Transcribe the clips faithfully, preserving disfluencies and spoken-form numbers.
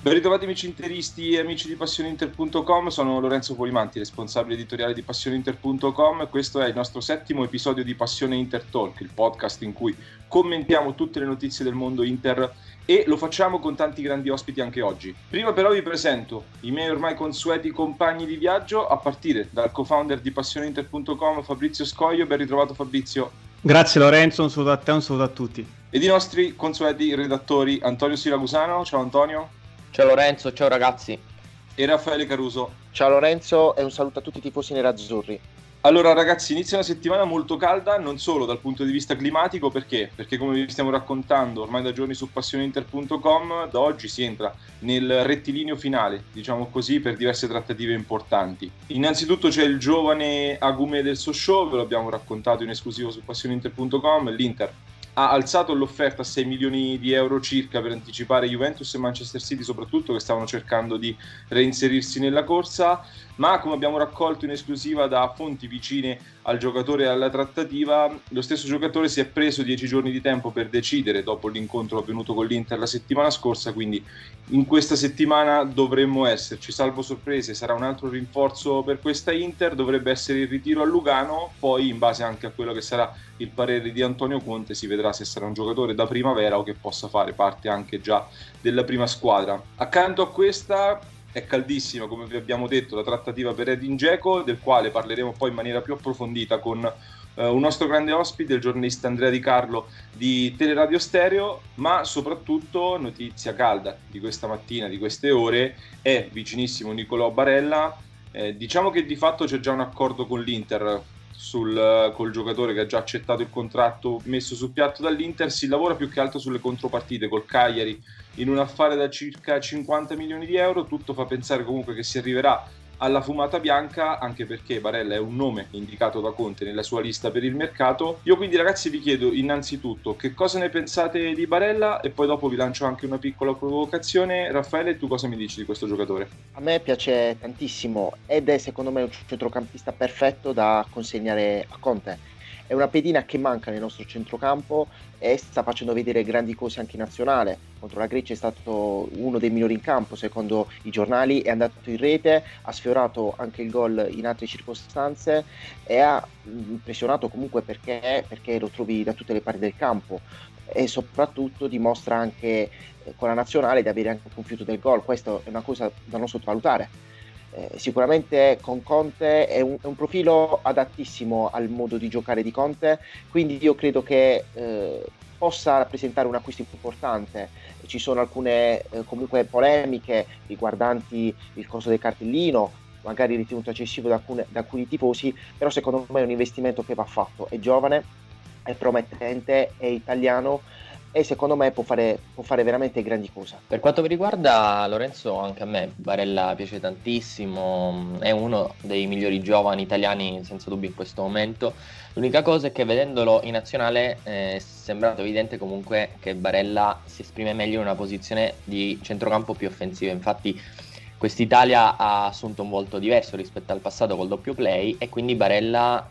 Ben ritrovati amici interisti e amici di passioneinter punto com, sono Lorenzo Polimanti, responsabile editoriale di passioneinter punto com. Questo è il nostro settimo episodio di Passione Inter Talk, il podcast in cui commentiamo tutte le notizie del mondo Inter e lo facciamo con tanti grandi ospiti anche oggi. Prima però vi presento i miei ormai consueti compagni di viaggio, a partire dal co-founder di passioneinter punto com, Fabrizio Scoio. Ben ritrovato Fabrizio. Grazie Lorenzo, un saluto a te, un saluto a tutti. Ed i nostri consueti redattori Antonio Siracusano. Ciao Antonio. Ciao Lorenzo, ciao ragazzi. E Raffaele Caruso. Ciao Lorenzo e un saluto a tutti i tifosi nerazzurri. Allora ragazzi, inizia una settimana molto calda, non solo dal punto di vista climatico, perché? Perché come vi stiamo raccontando ormai da giorni su passioneinter punto com, da oggi si entra nel rettilineo finale, diciamo così, per diverse trattative importanti. Innanzitutto c'è il giovane Agumé del Sochaux, ve lo abbiamo raccontato in esclusivo su passioneinter punto com, l'Inter ha alzato l'offerta a sei milioni di euro circa per anticipare Juventus e Manchester City soprattutto, che stavano cercando di reinserirsi nella corsa, ma come abbiamo raccolto in esclusiva da fonti vicine al giocatore e alla trattativa, lo stesso giocatore si è preso dieci giorni di tempo per decidere dopo l'incontro avvenuto con l'Inter la settimana scorsa, quindi in questa settimana dovremmo esserci, salvo sorprese sarà un altro rinforzo per questa Inter, dovrebbe essere il ritiro a Lugano, poi in base anche a quello che sarà il parere di Antonio Conte si vedrà se sarà un giocatore da primavera o che possa fare parte anche già della prima squadra. Accanto a questa è caldissima, come vi abbiamo detto, la trattativa per Edin Dzeko, del quale parleremo poi in maniera più approfondita con eh, un nostro grande ospite, il giornalista Andrea Di Carlo di Teleradio Stereo, ma soprattutto notizia calda di questa mattina, di queste ore, è vicinissimo Nicolò Barella. Eh, diciamo che di fatto c'è già un accordo con l'Inter sul, col giocatore che ha già accettato il contratto messo sul piatto dall'Inter, si lavora più che altro sulle contropartite col Cagliari in un affare da circa cinquanta milioni di euro, tutto fa pensare comunque che si arriverà alla fumata bianca, anche perché Barella è un nome indicato da Conte nella sua lista per il mercato. Io quindi ragazzi vi chiedo innanzitutto che cosa ne pensate di Barella e poi dopo vi lancio anche una piccola provocazione. Raffaele, tu cosa mi dici di questo giocatore? A me piace tantissimo ed è secondo me un centrocampista perfetto da consegnare a Conte. È una pedina che manca nel nostro centrocampo e sta facendo vedere grandi cose anche in nazionale. Contro la Grecia è stato uno dei migliori in campo secondo i giornali, è andato in rete, ha sfiorato anche il gol in altre circostanze e ha impressionato comunque perché, perché lo trovi da tutte le parti del campo e soprattutto dimostra anche eh, con la nazionale di avere anche compiuto del gol. Questa è una cosa da non sottovalutare. Eh, sicuramente con Conte è un, è un profilo adattissimo al modo di giocare di Conte, quindi io credo che eh, possa rappresentare un acquisto importante. Ci sono alcune eh, comunque polemiche riguardanti il costo del cartellino, magari ritenuto eccessivo da, alcune, da alcuni tifosi, però secondo me è un investimento che va fatto, è giovane, è promettente, è italiano e secondo me può fare, può fare veramente grandi cose. Per quanto mi riguarda Lorenzo, anche a me Barella piace tantissimo, è uno dei migliori giovani italiani senza dubbio in questo momento. L'unica cosa è che vedendolo in nazionale eh, è sembrato evidente comunque che Barella si esprime meglio in una posizione di centrocampo più offensiva, infatti quest'Italia ha assunto un volto diverso rispetto al passato col doppio play e quindi Barella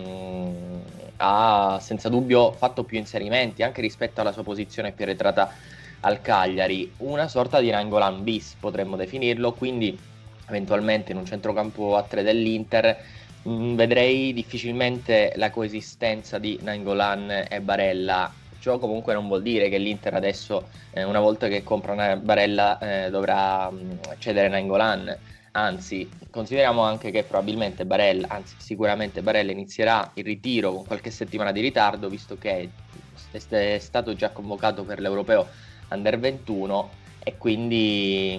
ehm, ha senza dubbio fatto più inserimenti anche rispetto alla sua posizione più arretrata al Cagliari, una sorta di Nainggolan bis potremmo definirlo, quindi eventualmente in un centrocampo a tre dell'Inter mh, vedrei difficilmente la coesistenza di Nainggolan e Barella. Ciò comunque non vuol dire che l'Inter adesso, eh, una volta che compra una Barella, eh, dovrà mh, cedere Nainggolan. Anzi, consideriamo anche che probabilmente Barella, anzi sicuramente Barella inizierà il ritiro con qualche settimana di ritardo, visto che è stato già convocato per l'Europeo Under ventuno e quindi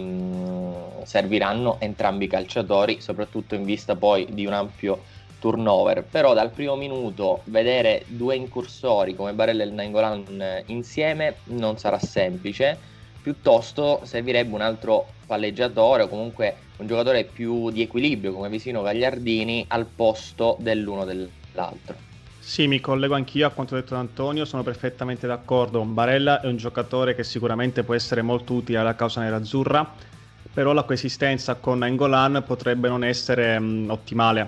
mh, serviranno entrambi i calciatori, soprattutto in vista poi di un ampio turnover. Però dal primo minuto vedere due incursori come Barella e Nainggolan insieme non sarà semplice, piuttosto servirebbe un altro palleggiatore o comunque un giocatore più di equilibrio come Visino Gagliardini al posto dell'uno dell'altro. Sì, mi collego anch'io a quanto detto da Antonio, sono perfettamente d'accordo. Barella è un giocatore che sicuramente può essere molto utile alla causa nerazzurra, però la coesistenza con Nainggolan potrebbe non essere mh, ottimale,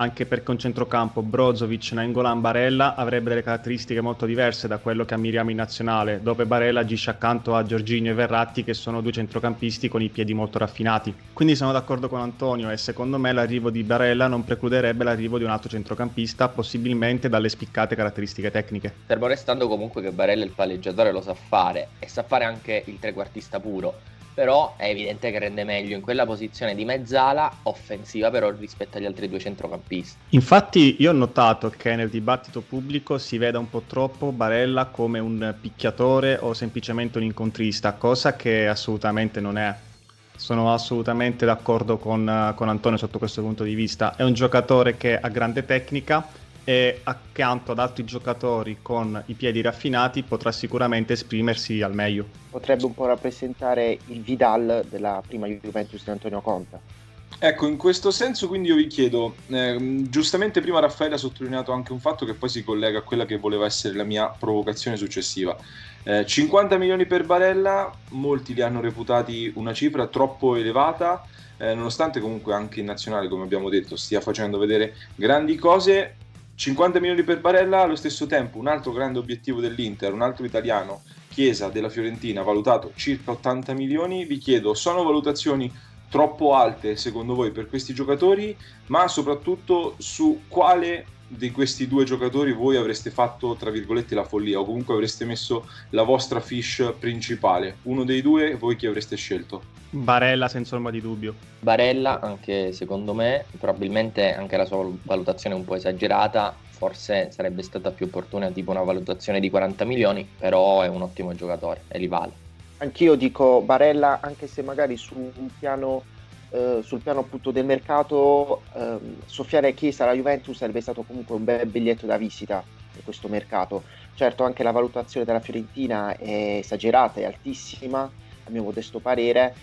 anche perché un centrocampo Brozovic, Nainggolan, Barella avrebbe delle caratteristiche molto diverse da quello che ammiriamo in nazionale, dove Barella agisce accanto a Jorginho e Verratti, che sono due centrocampisti con i piedi molto raffinati. Quindi sono d'accordo con Antonio e secondo me l'arrivo di Barella non precluderebbe l'arrivo di un altro centrocampista, possibilmente dalle spiccate caratteristiche tecniche. Fermo restando comunque che Barella il palleggiatore lo sa fare e sa fare anche il trequartista puro. Però è evidente che rende meglio in quella posizione di mezzala offensiva però rispetto agli altri due centrocampisti. Infatti io ho notato che nel dibattito pubblico si veda un po' troppo Barella come un picchiatore o semplicemente un incontrista, cosa che assolutamente non è. Sono assolutamente d'accordo con, con Antonio sotto questo punto di vista. È un giocatore che ha grande tecnica e accanto ad altri giocatori con i piedi raffinati potrà sicuramente esprimersi al meglio. Potrebbe un po' rappresentare il Vidal della prima Juventus di Antonio Conte. Ecco, in questo senso quindi io vi chiedo, eh, giustamente prima Raffaele ha sottolineato anche un fatto che poi si collega a quella che voleva essere la mia provocazione successiva. Eh, cinquanta milioni per Barella, molti li hanno reputati una cifra troppo elevata, eh, nonostante comunque anche in nazionale, come abbiamo detto, stia facendo vedere grandi cose. cinquanta milioni per Barella, allo stesso tempo un altro grande obiettivo dell'Inter, un altro italiano, Chiesa della Fiorentina, valutato circa ottanta milioni. Vi chiedo, sono valutazioni troppo alte secondo voi per questi giocatori, ma soprattutto su quale di questi due giocatori voi avreste fatto tra virgolette la follia o comunque avreste messo la vostra fiche principale? Uno dei due, voi chi avreste scelto? Barella senza ombra di dubbio. Barella anche secondo me, probabilmente anche la sua valutazione è un po' esagerata, forse sarebbe stata più opportuna tipo una valutazione di quaranta milioni, però è un ottimo giocatore e li vale. Anch'io dico Barella, anche se magari su un piano, eh, sul piano appunto del mercato, eh, soffiare Chiesa alla Juventus sarebbe stato comunque un bel biglietto da visita in questo mercato. Certo, anche la valutazione della Fiorentina è esagerata, è altissima, a mio modesto parere,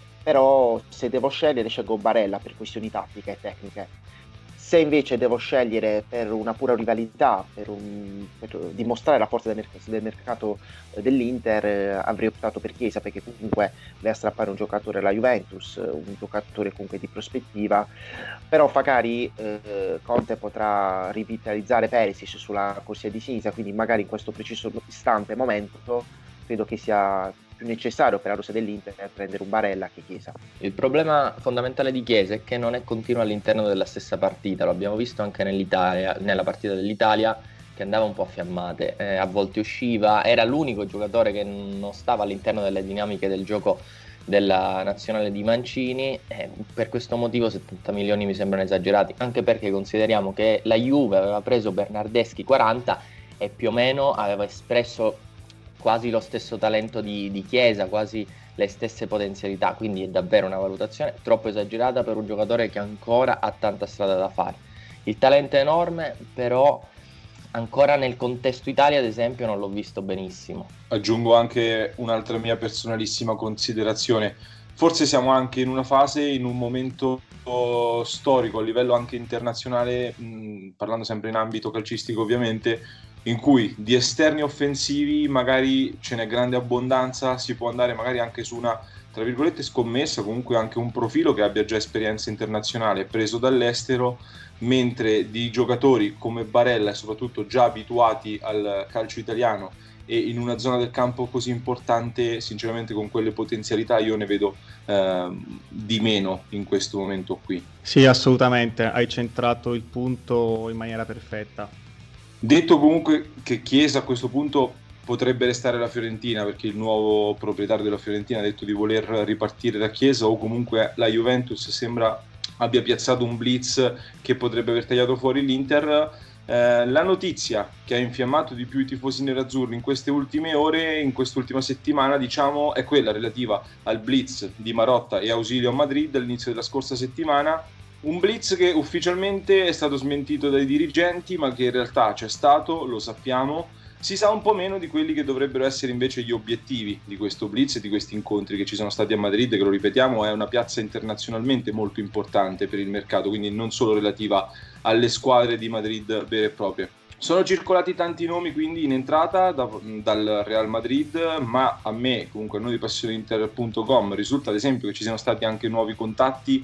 però se devo scegliere scelgo Barella per questioni tattiche e tecniche. Se invece devo scegliere per una pura rivalità, per, un, per dimostrare la forza del mercato, del mercato dell'Inter, eh, avrei optato per Chiesa, perché comunque va a strappare un giocatore alla Juventus, un giocatore comunque di prospettiva, però magari eh, Conte potrà rivitalizzare Perisic sulla corsia di sinistra, quindi magari in questo preciso istante momento credo che sia più necessario per la rosa dell'Inter prendere un Barella che Chiesa. Il problema fondamentale di Chiesa è che non è continuo all'interno della stessa partita, lo abbiamo visto anche nell'Italia, nella partita dell'Italia che andava un po' a fiammate, eh, a volte usciva, era l'unico giocatore che non stava all'interno delle dinamiche del gioco della nazionale di Mancini, e per questo motivo settanta milioni mi sembrano esagerati, anche perché consideriamo che la Juve aveva preso Bernardeschi quaranta e più o meno aveva espresso quasi lo stesso talento di, di Chiesa, quasi le stesse potenzialità, quindi è davvero una valutazione troppo esagerata per un giocatore che ancora ha tanta strada da fare. Il talento è enorme, però ancora nel contesto Italia ad esempio non l'ho visto benissimo. Aggiungo anche un'altra mia personalissima considerazione: forse siamo anche in una fase, in un momento storico a livello anche internazionale, mh, parlando sempre in ambito calcistico ovviamente, in cui di esterni offensivi magari ce n'è grande abbondanza, si può andare magari anche su una, tra virgolette, scommessa, comunque anche un profilo che abbia già esperienza internazionale preso dall'estero, mentre di giocatori come Barella e soprattutto già abituati al calcio italiano e in una zona del campo così importante, sinceramente con quelle potenzialità io ne vedo eh, di meno in questo momento qui. Sì, assolutamente, hai centrato il punto in maniera perfetta. Detto comunque che Chiesa a questo punto potrebbe restare alla Fiorentina, perché il nuovo proprietario della Fiorentina ha detto di voler ripartire da Chiesa, o comunque la Juventus sembra abbia piazzato un blitz che potrebbe aver tagliato fuori l'Inter. Eh, la notizia che ha infiammato di più i tifosi nerazzurri in queste ultime ore, in quest'ultima settimana, diciamo, è quella relativa al blitz di Marotta e Ausilio a Madrid all'inizio della scorsa settimana. Un blitz che ufficialmente è stato smentito dai dirigenti, ma che in realtà c'è stato, lo sappiamo. Si sa un po' meno di quelli che dovrebbero essere invece gli obiettivi di questo blitz e di questi incontri che ci sono stati a Madrid, che lo ripetiamo è una piazza internazionalmente molto importante per il mercato, quindi non solo relativa alle squadre di Madrid vere e proprie. Sono circolati tanti nomi quindi in entrata da, dal Real Madrid, ma a me, comunque a noi di passioneinter punto com, risulta ad esempio che ci siano stati anche nuovi contatti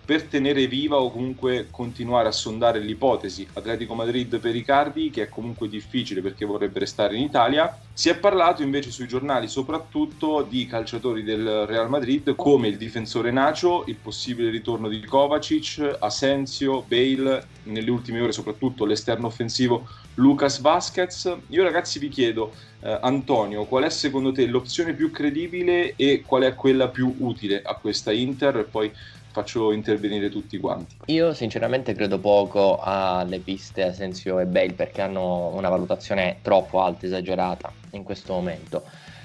per tenere viva o comunque continuare a sondare l'ipotesi Atletico Madrid per Icardi, che è comunque difficile perché vorrebbe restare in Italia. Si è parlato invece sui giornali soprattutto di calciatori del Real Madrid come il difensore Nacho, il possibile ritorno di Kovacic, Asensio, Bale, nelle ultime ore soprattutto l'esterno offensivo Lucas Vázquez. Io ragazzi vi chiedo, eh, Antonio, qual è secondo te l'opzione più credibile e qual è quella più utile a questa Inter, e poi faccio intervenire tutti quanti. Io sinceramente credo poco alle piste Asensio e Bale, perché hanno una valutazione troppo alta, esagerata in questo momento.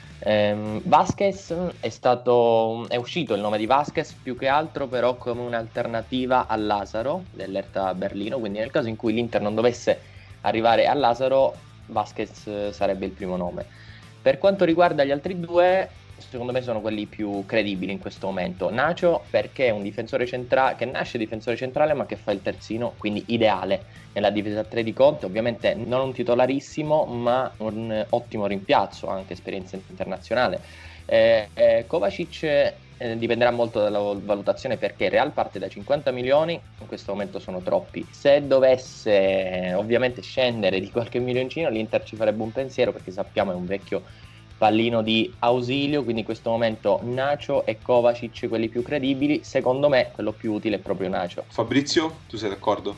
ehm, Vázquez è stato è uscito il nome di Vázquez più che altro però come un'alternativa a Lazaro dell'Hertha Berlino, quindi nel caso in cui l'Inter non dovesse arrivare a Lazaro, Vázquez sarebbe il primo nome. Per quanto riguarda gli altri due, secondo me sono quelli più credibili in questo momento. Nacho perché è un difensore centrale che nasce difensore centrale ma che fa il terzino, quindi ideale nella difesa a tre di Conte, ovviamente non un titolarissimo ma un ottimo rimpiazzo, anche esperienza internazionale. eh, eh, Kovacic eh, dipenderà molto dalla valutazione, perché Real parte da cinquanta milioni, in questo momento sono troppi. Se dovesse eh, ovviamente scendere di qualche milioncino, l'Inter ci farebbe un pensiero, perché sappiamo è un vecchio pallino di ausilio, quindi in questo momento Nacho e Kovacic quelli più credibili. Secondo me quello più utile è proprio Nacho. Fabrizio, tu sei d'accordo?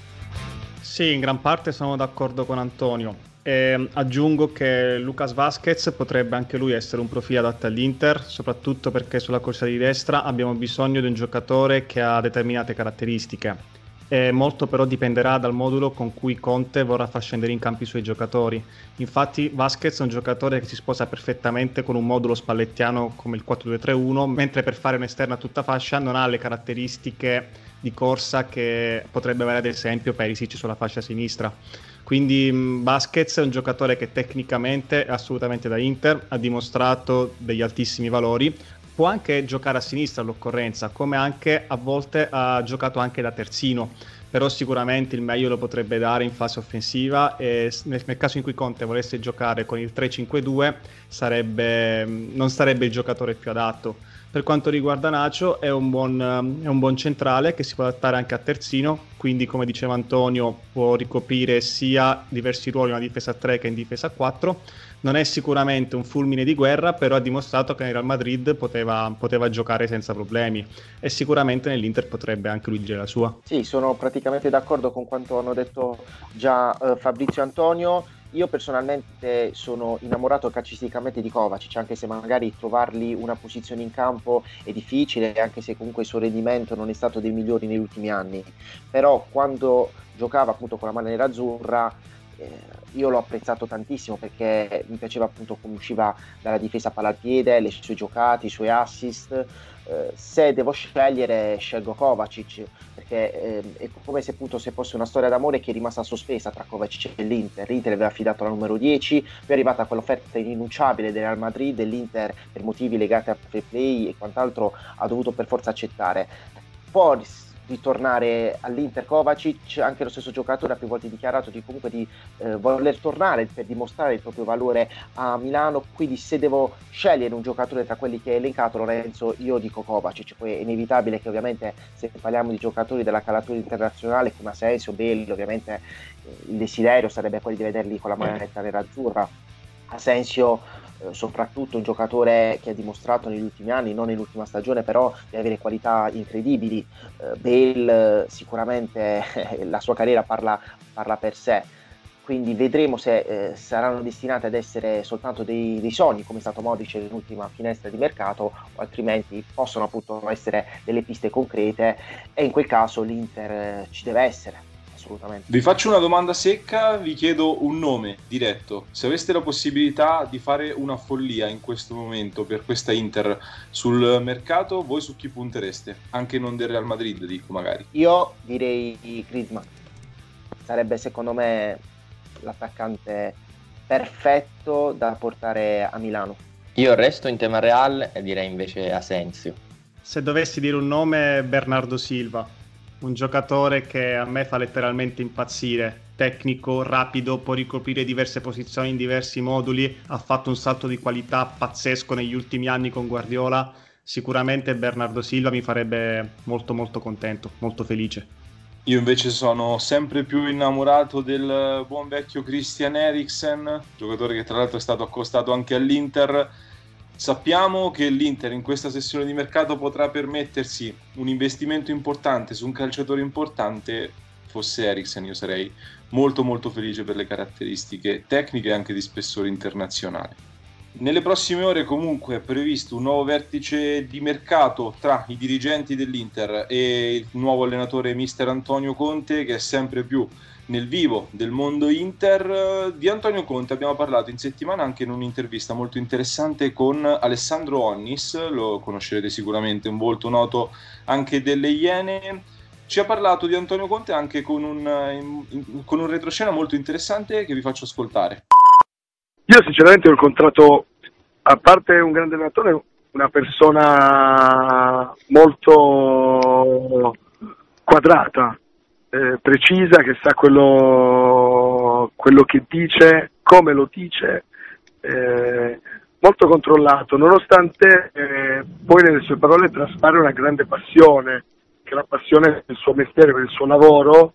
Sì, in gran parte sono d'accordo con Antonio. E aggiungo che Lucas Vázquez potrebbe anche lui essere un profilo adatto all'Inter, soprattutto perché sulla corsa di destra abbiamo bisogno di un giocatore che ha determinate caratteristiche. E molto però dipenderà dal modulo con cui Conte vorrà far scendere in campo i suoi giocatori. Infatti Vázquez è un giocatore che si sposa perfettamente con un modulo spallettiano come il quattro due tre uno, mentre per fare un'esterna a tutta fascia non ha le caratteristiche di corsa che potrebbe avere ad esempio Perisic sulla fascia sinistra. Quindi Vázquez è un giocatore che tecnicamente è assolutamente da Inter, ha dimostrato degli altissimi valori. Può anche giocare a sinistra all'occorrenza, come anche a volte ha giocato anche da terzino, però sicuramente il meglio lo potrebbe dare in fase offensiva, e nel, nel caso in cui Conte volesse giocare con il tre cinque due sarebbe, non sarebbe il giocatore più adatto. Per quanto riguarda Nacho è un buon, è un buon centrale che si può adattare anche a terzino, quindi come diceva Antonio può ricoprire sia diversi ruoli in difesa a tre che in difesa a quattro. Non è sicuramente un fulmine di guerra, però ha dimostrato che nel Real Madrid poteva, poteva giocare senza problemi, e sicuramente nell'Inter potrebbe anche lui dire la sua. Sì, sono praticamente d'accordo con quanto hanno detto già uh, Fabrizio e Antonio. Io personalmente sono innamorato calcisticamente di Kovacic, anche se magari trovargli una posizione in campo è difficile, anche se comunque il suo rendimento non è stato dei migliori negli ultimi anni. Però quando giocava appunto con la maglia nerazzurra eh, io l'ho apprezzato tantissimo, perché mi piaceva appunto come usciva dalla difesa palla al piede, le sue giocate, i suoi assist. Eh, se devo scegliere scelgo Kovacic, perché eh, è come se appunto se fosse una storia d'amore che è rimasta sospesa tra Kovacic e l'Inter. L'Inter aveva affidato la numero dieci, poi è arrivata quell'offerta irrinunciabile del Real Madrid, e l'Inter per motivi legati al fair play e quant'altro ha dovuto per forza accettare. Poi ritornare all'Inter Kovacic, anche lo stesso giocatore ha più volte dichiarato di comunque di eh, voler tornare per dimostrare il proprio valore a Milano, quindi se devo scegliere un giocatore tra quelli che hai elencato, Lorenzo, io dico Kovacic. Poi è inevitabile che ovviamente se parliamo di giocatori della caratura internazionale come Asensio, Bale, ovviamente eh, il desiderio sarebbe quello di vederli con la maglietta nerazzurra. Asensio Eh, soprattutto un giocatore che ha dimostrato negli ultimi anni, non nell'ultima stagione, però di avere qualità incredibili. eh, Bale eh, sicuramente la sua carriera parla, parla per sé, quindi vedremo se eh, saranno destinati ad essere soltanto dei, dei sogni, come è stato Modric nell'ultima finestra di mercato, o altrimenti possono appunto essere delle piste concrete, e in quel caso l'Inter eh, ci deve essere. Vi faccio una domanda secca, vi chiedo un nome diretto. Se aveste la possibilità di fare una follia in questo momento per questa Inter sul mercato, voi su chi puntereste? Anche non del Real Madrid, dico magari. Io direi Griezmann. Sarebbe secondo me l'attaccante perfetto da portare a Milano. Io resto in tema Real e direi invece Asensio. Se dovessi dire un nome, Bernardo Silva. Un giocatore che a me fa letteralmente impazzire, tecnico, rapido, può ricoprire diverse posizioni in diversi moduli, ha fatto un salto di qualità pazzesco negli ultimi anni con Guardiola, sicuramente Bernardo Silva mi farebbe molto molto contento, molto felice. Io invece sono sempre più innamorato del buon vecchio Christian Eriksen, giocatore che tra l'altro è stato accostato anche all'Inter. Sappiamo che l'Inter in questa sessione di mercato potrà permettersi un investimento importante su un calciatore importante. Fosse Eriksen io sarei molto molto felice per le caratteristiche tecniche e anche di spessore internazionale. Nelle prossime ore comunque è previsto un nuovo vertice di mercato tra i dirigenti dell'Inter e il nuovo allenatore mister Antonio Conte, che è sempre più nel vivo del mondo Inter. Di Antonio Conte abbiamo parlato in settimana anche in un'intervista molto interessante con Alessandro Onnis, lo conoscerete sicuramente, un volto noto anche delle Iene. Ci ha parlato di Antonio Conte anche con un, con un retroscena molto interessante che vi faccio ascoltare. Io sinceramente ho incontrato, a parte un grande allenatore, una persona molto quadrata, eh, precisa, che sa quello, quello che dice, come lo dice, eh, molto controllato, nonostante eh, poi nelle sue parole traspare una grande passione, che è la passione per il suo mestiere, per il suo lavoro,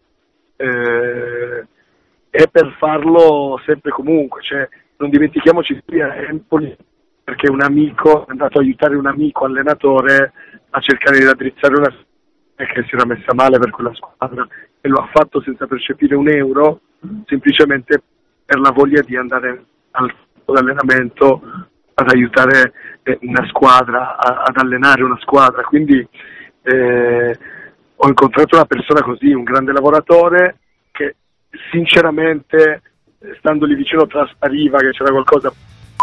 eh, e per farlo sempre e comunque. Cioè, non dimentichiamoci qui a Empoli, perché un amico è andato a aiutare un amico allenatore a cercare di raddrizzare una che si era messa male per quella squadra, e lo ha fatto senza percepire un euro, semplicemente per la voglia di andare al campo d'allenamento ad aiutare una squadra, a, ad allenare una squadra. Quindi eh, ho incontrato una persona così, un grande lavoratore, che sinceramente, stando lì vicino, traspariva che c'era qualcosa.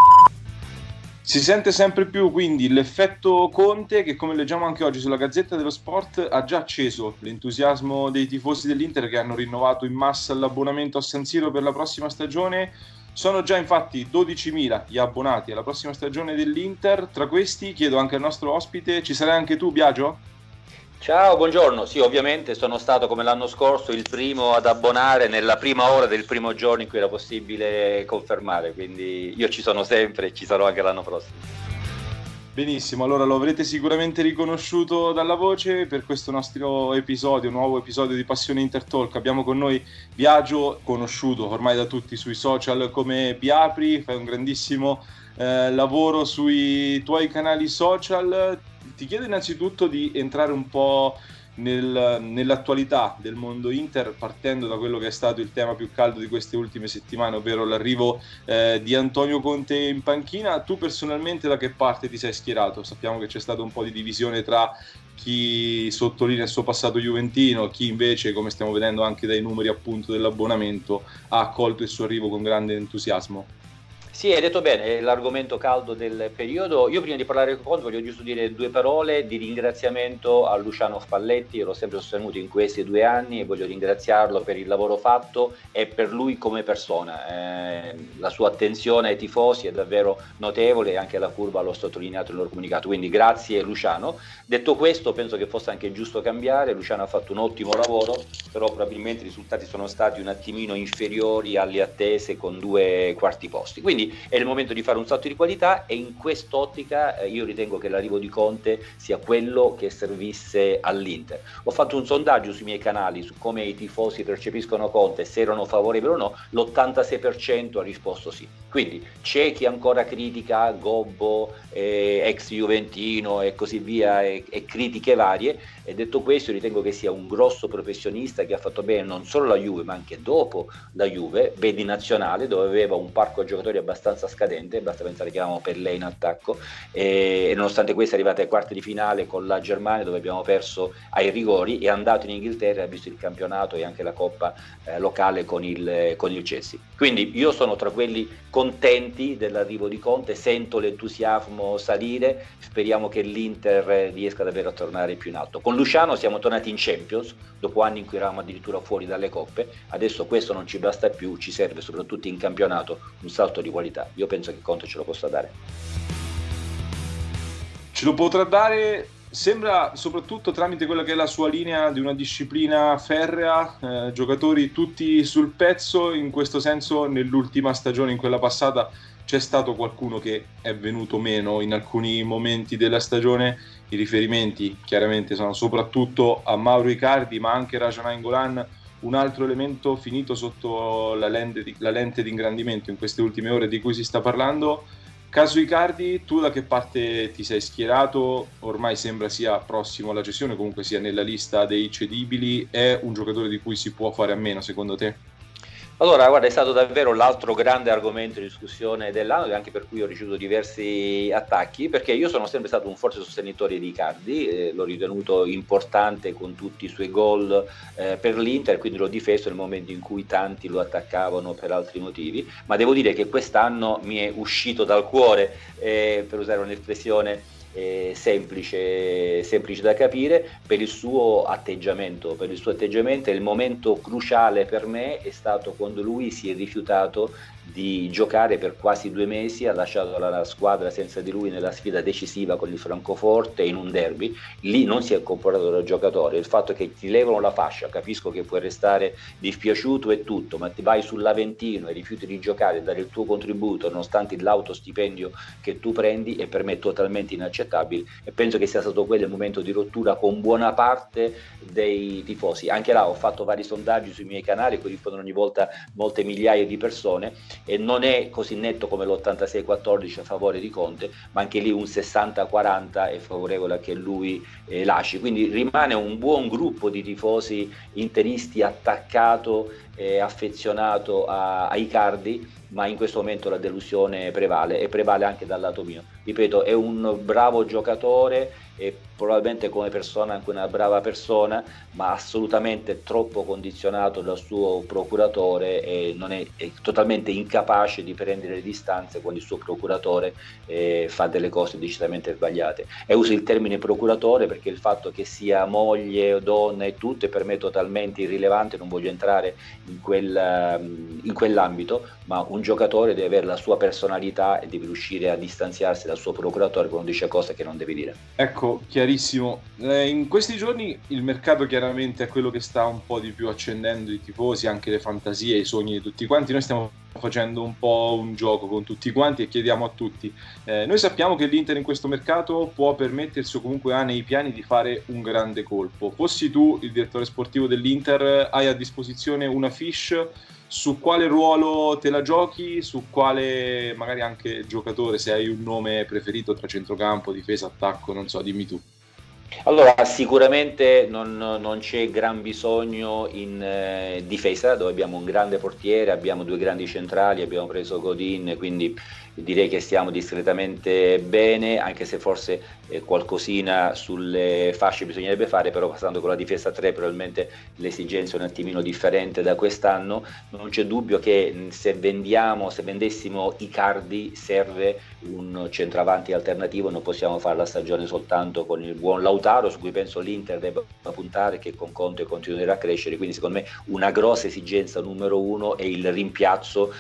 Si sente sempre più quindi l'effetto Conte, che come leggiamo anche oggi sulla Gazzetta dello Sport ha già acceso l'entusiasmo dei tifosi dell'Inter, che hanno rinnovato in massa l'abbonamento a San Siro per la prossima stagione. Sono già infatti dodicimila gli abbonati alla prossima stagione dell'Inter. Tra questi chiedo anche al nostro ospite: ci sarai anche tu, Biagio? Ciao, buongiorno. Sì, ovviamente sono stato, come l'anno scorso, il primo ad abbonare nella prima ora del primo giorno in cui era possibile confermare, quindi io ci sono sempre e ci sarò anche l'anno prossimo. Benissimo, allora lo avrete sicuramente riconosciuto dalla voce. Per questo nostro episodio, nuovo episodio di Passione Intertalk, abbiamo con noi Biagio, conosciuto ormai da tutti sui social come Biapri. Fai un grandissimo eh, lavoro sui tuoi canali social. Ti chiedo innanzitutto di entrare un po' nel, nell'attualità del mondo Inter, partendo da quello che è stato il tema più caldo di queste ultime settimane, ovvero l'arrivo eh, di Antonio Conte in panchina. Tu personalmente da che parte ti sei schierato? Sappiamo che c'è stata un po' di divisione tra chi sottolinea il suo passato juventino, chi invece, come stiamo vedendo anche dai numeri appunto dell'abbonamento, ha accolto il suo arrivo con grande entusiasmo. Sì, hai detto bene, è l'argomento caldo del periodo. Io prima di parlare con Conte voglio giusto dire due parole di ringraziamento a Luciano Spalletti. Io l'ho sempre sostenuto in questi due anni e voglio ringraziarlo per il lavoro fatto e per lui come persona. Eh, la sua attenzione ai tifosi è davvero notevole, e anche la curva l'ho sottolineato nel loro comunicato, quindi grazie Luciano. Detto questo, penso che fosse anche giusto cambiare. Luciano ha fatto un ottimo lavoro, però probabilmente i risultati sono stati un attimino inferiori alle attese, con due quarti posti. Quindi è il momento di fare un salto di qualità, e in quest'ottica eh, io ritengo che l'arrivo di Conte sia quello che servisse all'Inter. Ho fatto un sondaggio sui miei canali su come i tifosi percepiscono Conte, se erano favorevoli o no. L'ottantasei per cento ha risposto sì. Quindi c'è chi ancora critica Gobbo, eh, ex Juventino e così via, e, e critiche varie, e detto questo ritengo che sia un grosso professionista che ha fatto bene non solo la Juve ma anche dopo la Juve, vedi Nazionale dove aveva un parco giocatori abbastanza scadente, basta pensare che avevamo Pellè in attacco, e, e nonostante questo è arrivata ai quarti di finale con la Germania dove abbiamo perso ai rigori, è andato in Inghilterra e ha visto il campionato e anche la coppa eh, locale con il, con il Chelsea. Quindi io sono tra quelli contenti dell'arrivo di Conte, sento l'entusiasmo salire, speriamo che l'Inter riesca davvero a tornare più in alto. Con Luciano siamo tornati in Champions dopo anni in cui eravamo addirittura fuori dalle coppe, adesso questo non ci basta più, ci serve soprattutto in campionato un salto di qualità. Io penso che Conte ce lo possa dare. Ce lo potrà dare sembra soprattutto tramite quella che è la sua linea di una disciplina ferrea, eh, giocatori tutti sul pezzo. In questo senso nell'ultima stagione, in quella passata, c'è stato qualcuno che è venuto meno in alcuni momenti della stagione. I riferimenti chiaramente sono soprattutto a Mauro Icardi, ma anche Raja Nainggolan, un altro elemento finito sotto la lente di, la lente di ingrandimento in queste ultime ore di cui si sta parlando. Caso Icardi, tu da che parte ti sei schierato? Ormai sembra sia prossimo alla cessione, comunque sia nella lista dei cedibili. È un giocatore di cui si può fare a meno, secondo te? Allora, guarda, è stato davvero l'altro grande argomento di discussione dell'anno, e anche per cui ho ricevuto diversi attacchi, perché io sono sempre stato un forte sostenitore di Icardi, eh, l'ho ritenuto importante con tutti i suoi gol eh, per l'Inter, quindi l'ho difeso nel momento in cui tanti lo attaccavano per altri motivi, ma devo dire che quest'anno mi è uscito dal cuore, eh, per usare un'espressione Eh, semplice, semplice da capire, per il suo atteggiamento per il suo atteggiamento. Il momento cruciale per me è stato quando lui si è rifiutato di giocare per quasi due mesi, ha lasciato la squadra senza di lui nella sfida decisiva con il Francoforte in un derby. Lì non si è comportato da giocatore. Il fatto che ti levano la fascia, capisco che puoi restare dispiaciuto e tutto, ma ti vai sull'Aventino e rifiuti di giocare e dare il tuo contributo nonostante l'autostipendio che tu prendi, è per me totalmente inaccettabile, e penso che sia stato quello il momento di rottura con buona parte dei tifosi. Anche là ho fatto vari sondaggi sui miei canali, cui rispondono ogni volta molte migliaia di persone, e non è così netto come l'ottantasei quattordici a favore di Conte, ma anche lì un sessanta quaranta è favorevole a che lui eh, lasci. Quindi rimane un buon gruppo di tifosi interisti attaccato e affezionato a, a Icardi, ma in questo momento la delusione prevale, e prevale anche dal lato mio. Ripeto, è un bravo giocatore e probabilmente come persona anche una brava persona, ma assolutamente troppo condizionato dal suo procuratore, e non è, è totalmente incapace di prendere le distanze quando il suo procuratore eh, fa delle cose decisamente sbagliate. E uso il termine procuratore perché il fatto che sia moglie o donna e tutto è per me totalmente irrilevante, non voglio entrare in, quel, in quell'ambito, ma un giocatore deve avere la sua personalità e deve riuscire a distanziarsi dal suo procuratore quando dice cose che non deve dire. Ecco, chiarissimo. Eh, in questi giorni il mercato chiaramente è quello che sta un po' di più accendendo i tifosi, anche le fantasie, i sogni di tutti quanti. Noi stiamo facendo un po' un gioco con tutti quanti e chiediamo a tutti. Eh, noi sappiamo che l'Inter in questo mercato può permettersi, o comunque ha nei piani, di fare un grande colpo. Fossi tu il direttore sportivo dell'Inter, hai a disposizione una fiche. Su quale ruolo te la giochi? Su quale magari anche giocatore, se hai un nome preferito tra centrocampo, difesa, attacco, non so, dimmi tu. Allora, sicuramente non, non c'è gran bisogno in eh, difesa, dove abbiamo un grande portiere, abbiamo due grandi centrali, abbiamo preso Godin, quindi direi che stiamo discretamente bene, anche se forse eh, qualcosina sulle fasce bisognerebbe fare, però passando con la difesa tre probabilmente l'esigenza è un attimino differente da quest'anno. Non c'è dubbio che se vendiamo, se vendessimo Icardi serve un centravanti alternativo, non possiamo fare la stagione soltanto con il buon Lautaro, su cui penso l'Inter debba puntare, che con Conte continuerà a crescere. Quindi secondo me una grossa esigenza numero uno è il rimpiazzo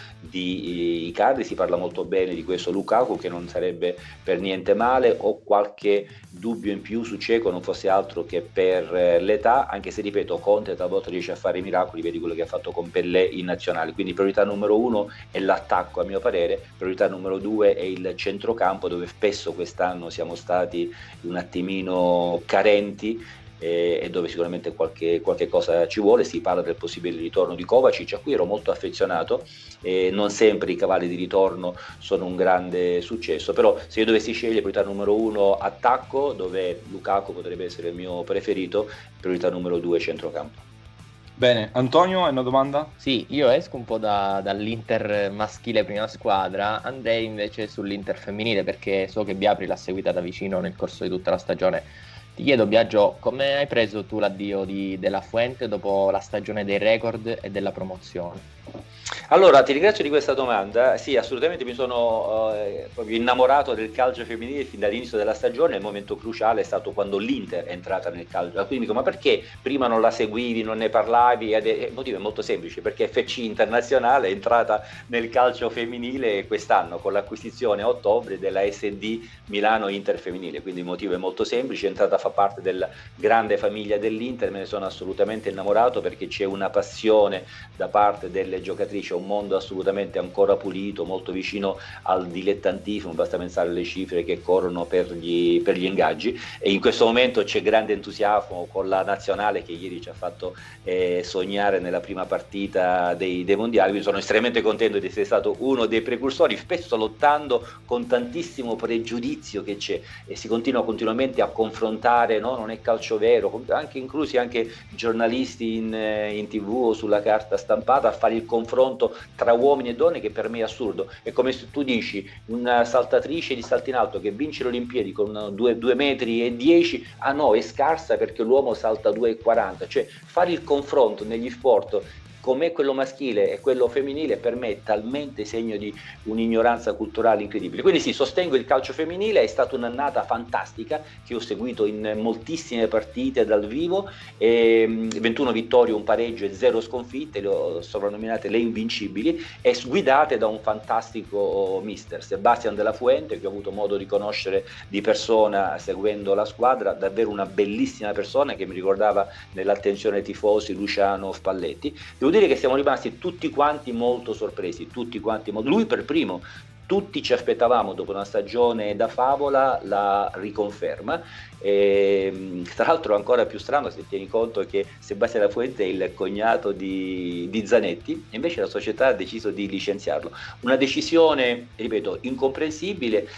di Icardi. Si parla molto bene di questo Lukaku, che non sarebbe per niente male. Ho qualche dubbio in più su Dzeko, non fosse altro che per l'età, anche se ripeto Conte talvolta riesce a fare miracoli, vedi quello che ha fatto con Pellè in nazionale. Quindi priorità numero uno è l'attacco, a mio parere. Priorità numero due è il centrocampo, dove spesso quest'anno siamo stati un attimino carenti e, e dove sicuramente qualche, qualche cosa ci vuole. Si parla del possibile ritorno di Kovacic, a cui ero molto affezionato, e non sempre i cavalli di ritorno sono un grande successo, però se io dovessi scegliere priorità numero uno attacco, dove Lukaku potrebbe essere il mio preferito, priorità numero due centrocampo. Bene, Antonio, hai una domanda? Sì, io esco un po' da, dall'Inter maschile prima squadra, andrei invece sull'Inter femminile, perché so che Biapri l'ha seguita da vicino nel corso di tutta la stagione. Ti chiedo, Biagio, come hai preso tu l'addio di De La Fuente dopo la stagione dei record e della promozione? Allora, ti ringrazio di questa domanda. Sì, assolutamente mi sono eh, proprio innamorato del calcio femminile fin dall'inizio della stagione. Il momento cruciale è stato quando l'Inter è entrata nel calcio. Quindi dico, ma perché prima non la seguivi, non ne parlavi? Il motivo è molto semplice, perché F C Internazionale è entrata nel calcio femminile quest'anno con l'acquisizione a ottobre della S D Milano Inter femminile. Quindi il motivo è molto semplice, è entrata a far parte della grande famiglia dell'Inter, me ne sono assolutamente innamorato perché c'è una passione da parte delle giocatrici, un mondo assolutamente ancora pulito, molto vicino al dilettantismo, basta pensare alle cifre che corrono per gli, per gli ingaggi, e in questo momento c'è grande entusiasmo con la nazionale che ieri ci ha fatto eh, sognare nella prima partita dei, dei mondiali. Quindi sono estremamente contento di essere stato uno dei precursori, spesso lottando con tantissimo pregiudizio che c'è e si continua continuamente a confrontare, no? Non è calcio vero, anche inclusi anche giornalisti in, in tv o sulla carta stampata a fare il confronto tra uomini e donne, che per me è assurdo. È come se tu dici una saltatrice di salto in alto che vince le Olimpiadi con due metri e dieci, ah no, è scarsa perché l'uomo salta due e quaranta. Cioè fare il confronto negli sport come quello maschile e quello femminile per me è talmente segno di un'ignoranza culturale incredibile. Quindi sì, sostengo il calcio femminile, è stata un'annata fantastica che ho seguito in moltissime partite dal vivo, e ventuno vittorie, un pareggio e zero sconfitte, le ho soprannominate le invincibili, e guidate da un fantastico mister, Sebastian Della Fuente, che ho avuto modo di conoscere di persona seguendo la squadra, davvero una bellissima persona che mi ricordava nell'attenzione ai tifosi Luciano Spalletti. Devo dire che siamo rimasti tutti quanti molto sorpresi, tutti quanti, lui per primo. Tutti ci aspettavamo dopo una stagione da favola la riconferma, e tra l'altro ancora più strano se tieni conto che Sebastian La Fuente è il cognato di, di Zanetti, e invece la società ha deciso di licenziarlo. Una decisione, ripeto, incomprensibile.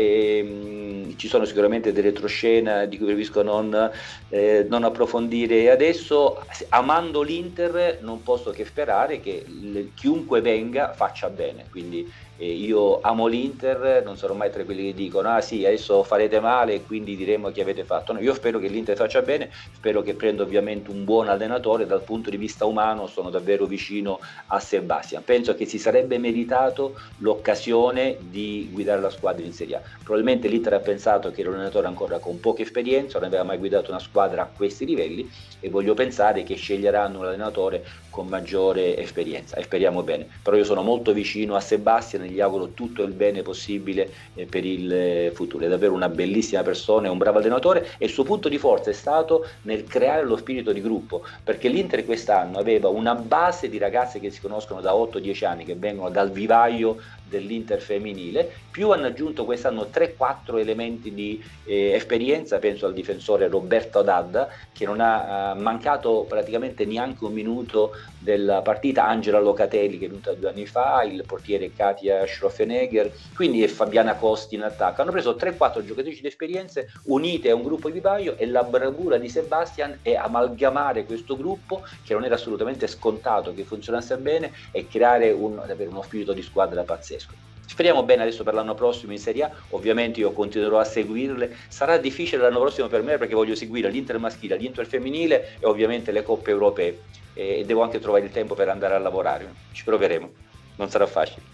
E, ci sono sicuramente delle retroscena di cui preferisco non, eh, non approfondire adesso. Amando l'Inter non posso che sperare che l- chiunque venga faccia bene, quindi eh, io amo l'Inter, non sarò mai tra quelli che dicono ah sì, adesso farete male e quindi diremo che avete fatto. No, io spero che l'Inter faccia bene, spero che prenda ovviamente un buon allenatore. Dal punto di vista umano sono davvero vicino a Sebastian, penso che si sarebbe meritato l'occasione di guidare la squadra in Serie A. Probabilmente l'Inter ha pensato che era un allenatore ancora con poca esperienza, non aveva mai guidato una squadra a questi livelli, e voglio pensare che sceglieranno un allenatore con maggiore esperienza, e speriamo bene. Però io sono molto vicino a Sebastian e gli auguro tutto il bene possibile eh, per il eh, futuro. È davvero una bellissima persona, è un bravo allenatore, e il suo punto di forza è stato nel creare lo spirito di gruppo, perché l'Inter quest'anno aveva una base di ragazze che si conoscono da otto dieci anni, che vengono dal vivaio dell'Inter femminile, più hanno aggiunto quest'anno tre quattro elementi di eh, esperienza. Penso al difensore Roberto Dadda, che non ha eh, mancato praticamente neanche un minuto della partita, Angela Locatelli, che è venuta due anni fa, il portiere Katia Schroffenegger, quindi e Fabiana Costi in attacco. Hanno preso tre quattro giocatrici di esperienze unite a un gruppo di vivaio, e la bravura di Sebastian è amalgamare questo gruppo, che non era assolutamente scontato che funzionasse bene, e creare un, davvero uno spirito di squadra pazzesco. Speriamo bene adesso per l'anno prossimo in Serie A. Ovviamente io continuerò a seguirle. Sarà difficile l'anno prossimo per me, perché voglio seguire l'Inter maschile, l'Inter femminile e ovviamente le coppe europee, e devo anche trovare il tempo per andare a lavorare. Ci proveremo, non sarà facile.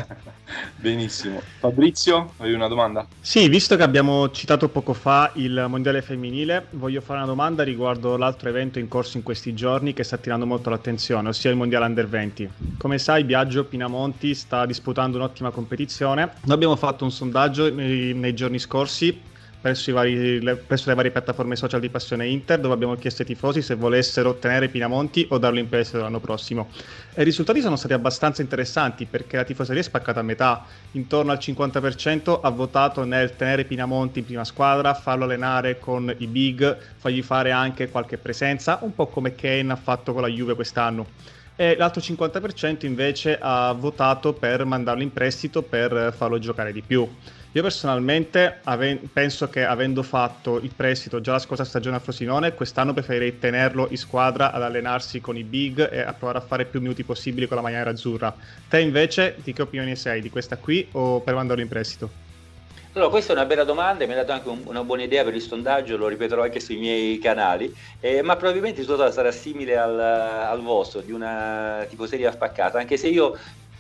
Benissimo. Fabrizio, hai una domanda? Sì, visto che abbiamo citato poco fa il mondiale femminile, voglio fare una domanda riguardo l'altro evento in corso in questi giorni che sta attirando molto l'attenzione, ossia il mondiale under venti. Come sai, Biagio Pinamonti sta disputando un'ottima competizione. Noi abbiamo fatto un sondaggio nei, nei giorni scorsi presso, i vari, le, presso le varie piattaforme social di Passione Inter, dove abbiamo chiesto ai tifosi se volessero ottenere Pinamonti o darlo in prestito l'anno prossimo. E i risultati sono stati abbastanza interessanti, perché la tifoseria è spaccata a metà. Intorno al cinquanta per cento ha votato nel tenere Pinamonti in prima squadra, farlo allenare con i big, fargli fare anche qualche presenza, un po' come Kane ha fatto con la Juve quest'anno. E l'altro cinquanta per cento invece ha votato per mandarlo in prestito per farlo giocare di più. Io personalmente ave- penso che, avendo fatto il prestito già la scorsa stagione a Frosinone, quest'anno preferirei tenerlo in squadra ad allenarsi con i big e a provare a fare più minuti possibili con la maglia azzurra. Te invece di che opinione sei? Di questa qui o per mandarlo in prestito? Allora, questa è una bella domanda, mi ha dato anche un, una buona idea per il sondaggio, lo ripeterò anche sui miei canali, eh, ma probabilmente il risultato sarà simile al, al vostro, di una tifoseria spaccata, anche se io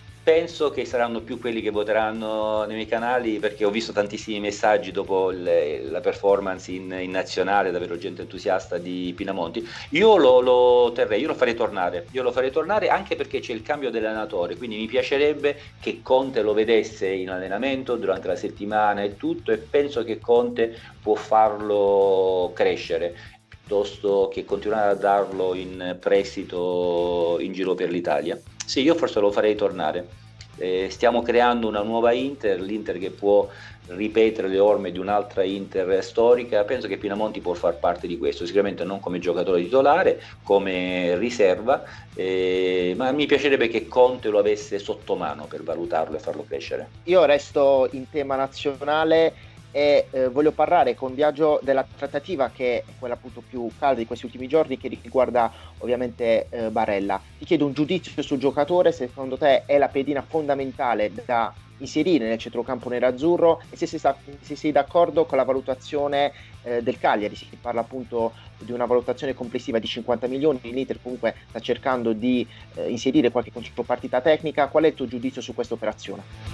penso che saranno più quelli che voteranno nei miei canali, perché ho visto tantissimi messaggi dopo le, la performance in, in nazionale, davvero gente entusiasta di Pinamonti. Io lo, lo terrei, io lo farei tornare, io lo farei tornare anche perché c'è il cambio dell'allenatore, quindi mi piacerebbe che Conte lo vedesse in allenamento durante la settimana e tutto, e penso che Conte può farlo crescere piuttosto che continuare a darlo in prestito in giro per l'Italia. Sì, io forse lo farei tornare. Eh, stiamo creando una nuova Inter, l'Inter che può ripetere le orme di un'altra Inter storica. Penso che Pinamonti può far parte di questo, sicuramente non come giocatore titolare, come riserva, eh, ma mi piacerebbe che Conte lo avesse sotto mano per valutarlo e farlo crescere. Io resto in tema nazionale e eh, voglio parlare con Biagio della trattativa, che è quella appunto più calda di questi ultimi giorni, che riguarda ovviamente eh, Barella. Ti chiedo un giudizio sul giocatore, se secondo te è la pedina fondamentale da inserire nel centrocampo nerazzurro, e se sei, se sei d'accordo con la valutazione eh, del Cagliari. Si parla appunto di una valutazione complessiva di cinquanta milioni, l'Inter comunque sta cercando di eh, inserire qualche contropartita tecnica. Qual è il tuo giudizio su questa operazione?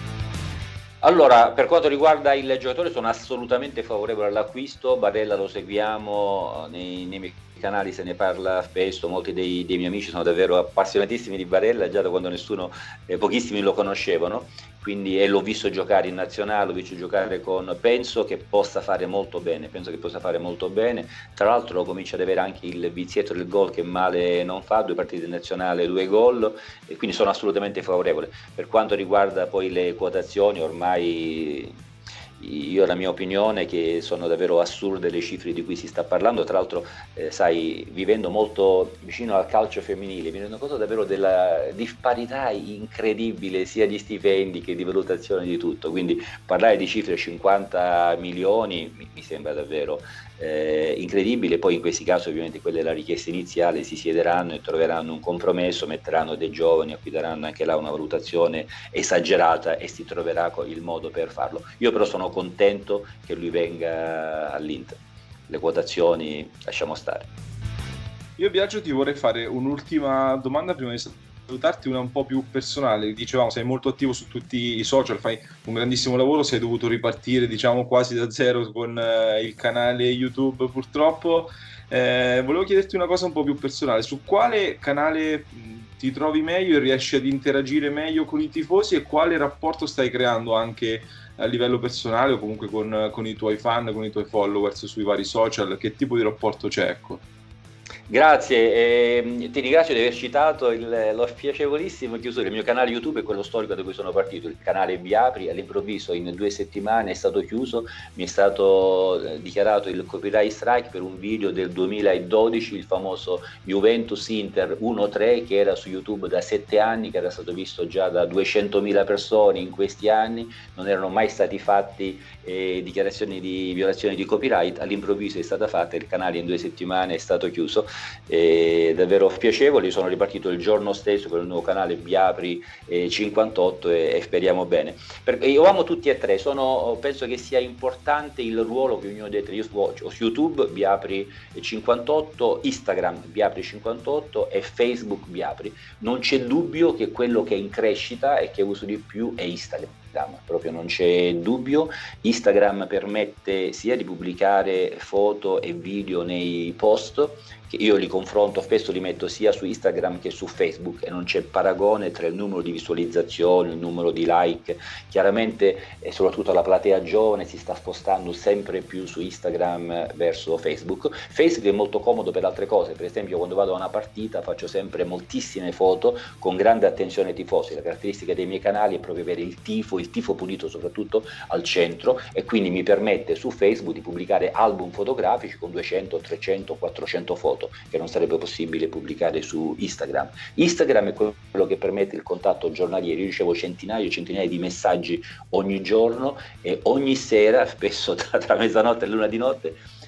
Allora, per quanto riguarda il giocatore, sono assolutamente favorevole all'acquisto. Barella lo seguiamo nei, nei miei canali, se ne parla spesso, molti dei, dei miei amici sono davvero appassionatissimi di Barella, già da quando nessuno, eh, pochissimi lo conoscevano, quindi e l'ho visto giocare in nazionale, l'ho visto giocare con, penso che possa fare molto bene, penso che possa fare molto bene, tra l'altro comincia ad avere anche il vizietto del gol che male non fa, due partite in nazionale, due gol, e quindi sono assolutamente favorevole. Per quanto riguarda poi le quotazioni, ormai io la mia opinione è che sono davvero assurde le cifre di cui si sta parlando. Tra l'altro eh, sai, vivendo molto vicino al calcio femminile mi rendo conto davvero della disparità incredibile sia di stipendi che di valutazione di tutto, quindi parlare di cifre cinquanta milioni mi, mi sembra davvero eh, incredibile. Poi in questi casi ovviamente quella è la richiesta iniziale, si siederanno e troveranno un compromesso, metteranno dei giovani a cui daranno anche là una valutazione esagerata e si troverà il modo per farlo. Io però sono contento che lui venga all'Inter. Le quotazioni lasciamo stare. Io Biagio ti vorrei fare un'ultima domanda prima di salutarti, una un po' più personale. Dicevamo, sei molto attivo su tutti i social, fai un grandissimo lavoro, sei dovuto ripartire diciamo quasi da zero con eh, il canale YouTube purtroppo. Eh, volevo chiederti una cosa un po' più personale: su quale canale mh, ti trovi meglio e riesci ad interagire meglio con i tifosi, e quale rapporto stai creando anche a livello personale o comunque con, con i tuoi fan, con i tuoi followers sui vari social? Che tipo di rapporto c'è, ecco? Grazie, eh, ti ringrazio di aver citato il, lo piacevolissimo chiusura. Il mio canale YouTube è quello storico da cui sono partito, il canale Biapri. All'improvviso in due settimane è stato chiuso, mi è stato eh, dichiarato il copyright strike per un video del duemiladodici, il famoso Juventus Inter uno tre, che era su YouTube da sette anni, che era stato visto già da duecentomila persone in questi anni, non erano mai stati fatti eh, dichiarazioni di violazione di copyright. All'improvviso è stata fatta, il canale in due settimane è stato chiuso. È davvero piacevole. Sono ripartito il giorno stesso con il nuovo canale Biapri eh, cinquantotto e, e speriamo bene. Perché io amo tutti e tre, sono, penso che sia importante il ruolo che ognuno dei tre. Io ho su YouTube Biapri cinquantotto, Instagram Biapri cinquantotto e Facebook Biapri. Non c'è dubbio che quello che è in crescita e che uso di più è Instagram. Proprio non c'è dubbio. Instagram permette sia di pubblicare foto e video nei post, che io li confronto, spesso li metto sia su Instagram che su Facebook, e non c'è paragone tra il numero di visualizzazioni, il numero di like. Chiaramente e soprattutto la platea giovane si sta spostando sempre più su Instagram verso Facebook. Facebook è molto comodo per altre cose, per esempio quando vado a una partita faccio sempre moltissime foto con grande attenzione ai tifosi. La caratteristica dei miei canali è proprio avere il tifo, il tifo pulito soprattutto al centro, e quindi mi permette su Facebook di pubblicare album fotografici con duecento, trecento, quattrocento foto, che non sarebbe possibile pubblicare su Instagram. Instagram è quello che permette il contatto giornaliero. Io ricevo centinaia e centinaia di messaggi ogni giorno, e ogni sera, spesso tra, tra mezzanotte e l'una di notte,